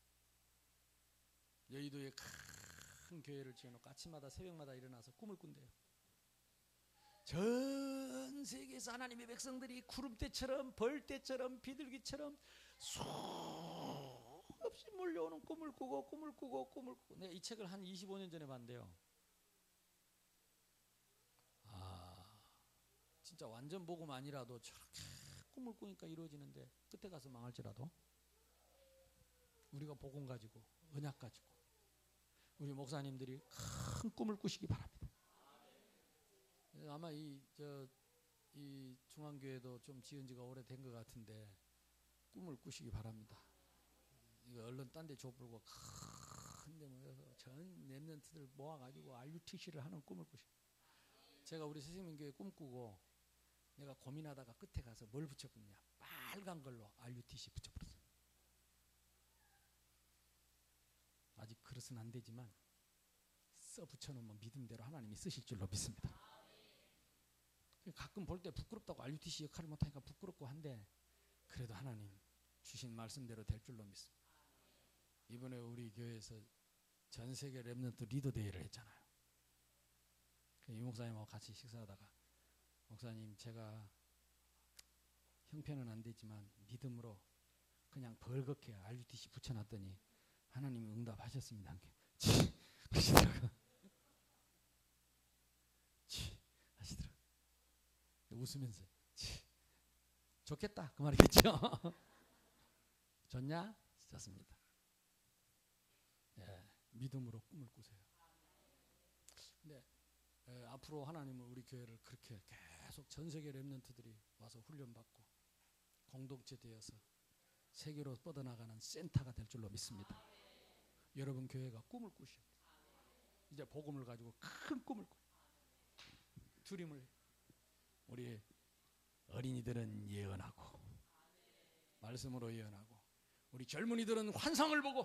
여의도에 큰 교회를 지어놓고 아침마다 새벽마다 일어나서 꿈을 꾼대요. 전 세계에서 하나님의 백성들이 구름대처럼 벌떼처럼 비둘기처럼 수없이 몰려오는 꿈을 꾸고 꿈을 꾸고 꿈을 꾸고. 내가 이 책을 한 이십오 년 전에 봤는데요, 아 진짜 완전 복음 아니라도 저렇게 꿈을 꾸니까 이루어지는데 끝에 가서 망할지라도 우리가 복음 가지고 언약 가지고 우리 목사님들이 큰 꿈을 꾸시기 바랍니다. 아마 이 저 이 중앙교회도 좀 지은 지가 오래된 것 같은데 꿈을 꾸시기 바랍니다. 이거 얼른 딴 데 좁불고 큰 데 모여서 전 랩런트들 모아가지고 알유티씨를 하는 꿈을 꾸시. 제가 우리 새생명교회 꿈꾸고 내가 고민하다가 끝에 가서 뭘 붙였느냐, 빨간 걸로 알유티씨 붙여버렸어요. 아직 그릇은 안 되지만 써 붙여놓으면 믿음대로 하나님이 쓰실 줄로 믿습니다. 가끔 볼 때 부끄럽다고 알유티씨 역할을 못하니까 부끄럽고 한데 그래도 하나님 주신 말씀대로 될 줄로 믿습니다. 이번에 우리 교회에서 전 세계 랩런트 리더 대회를 했잖아요. 이 목사님하고 같이 식사하다가 목사님, 제가 형편은 안 되지만 믿음으로 그냥 벌겋게 알유티씨 붙여놨더니 하나님이 응답하셨습니다. 치 하시더라고. 치 하시더라고. 웃으면서 치 좋겠다 그 말이겠죠. 좋냐? 좋습니다. 예, 믿음으로 꿈을 꾸세요. 근데 예, 앞으로 하나님은 우리 교회를 그렇게 계속 전 세계 랩런트들이 와서 훈련받고 공동체 되어서 세계로 뻗어나가는 센터가 될 줄로 믿습니다. 여러분 교회가 꿈을 꾸셔야 돼요. 이제 복음을 가지고 큰 꿈을 꾸. 드림을. 우리 어린이들은 예언하고 말씀으로 예언하고 우리 젊은이들은 환상을 보고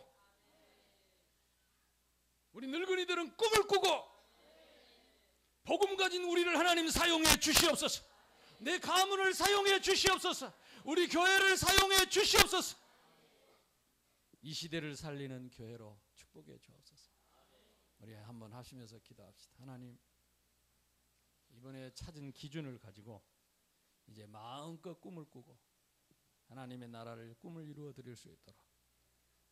우리 늙은이들은 꿈을 꾸고 복음 가진 우리를 하나님 사용해 주시옵소서. 내 가문을 사용해 주시옵소서. 우리 교회를 사용해 주시옵소서. 이 시대를 살리는 교회로 축복해 주옵소서. 우리 한번 하시면서 기도합시다. 하나님, 이번에 찾은 기준을 가지고 이제 마음껏 꿈을 꾸고 하나님의 나라를 꿈을 이루어 드릴 수 있도록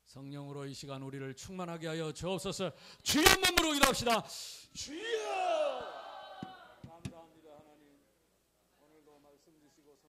성령으로 이 시간 우리를 충만하게 하여 주옵소서. 주의 몸으로 기도합시다. 주여.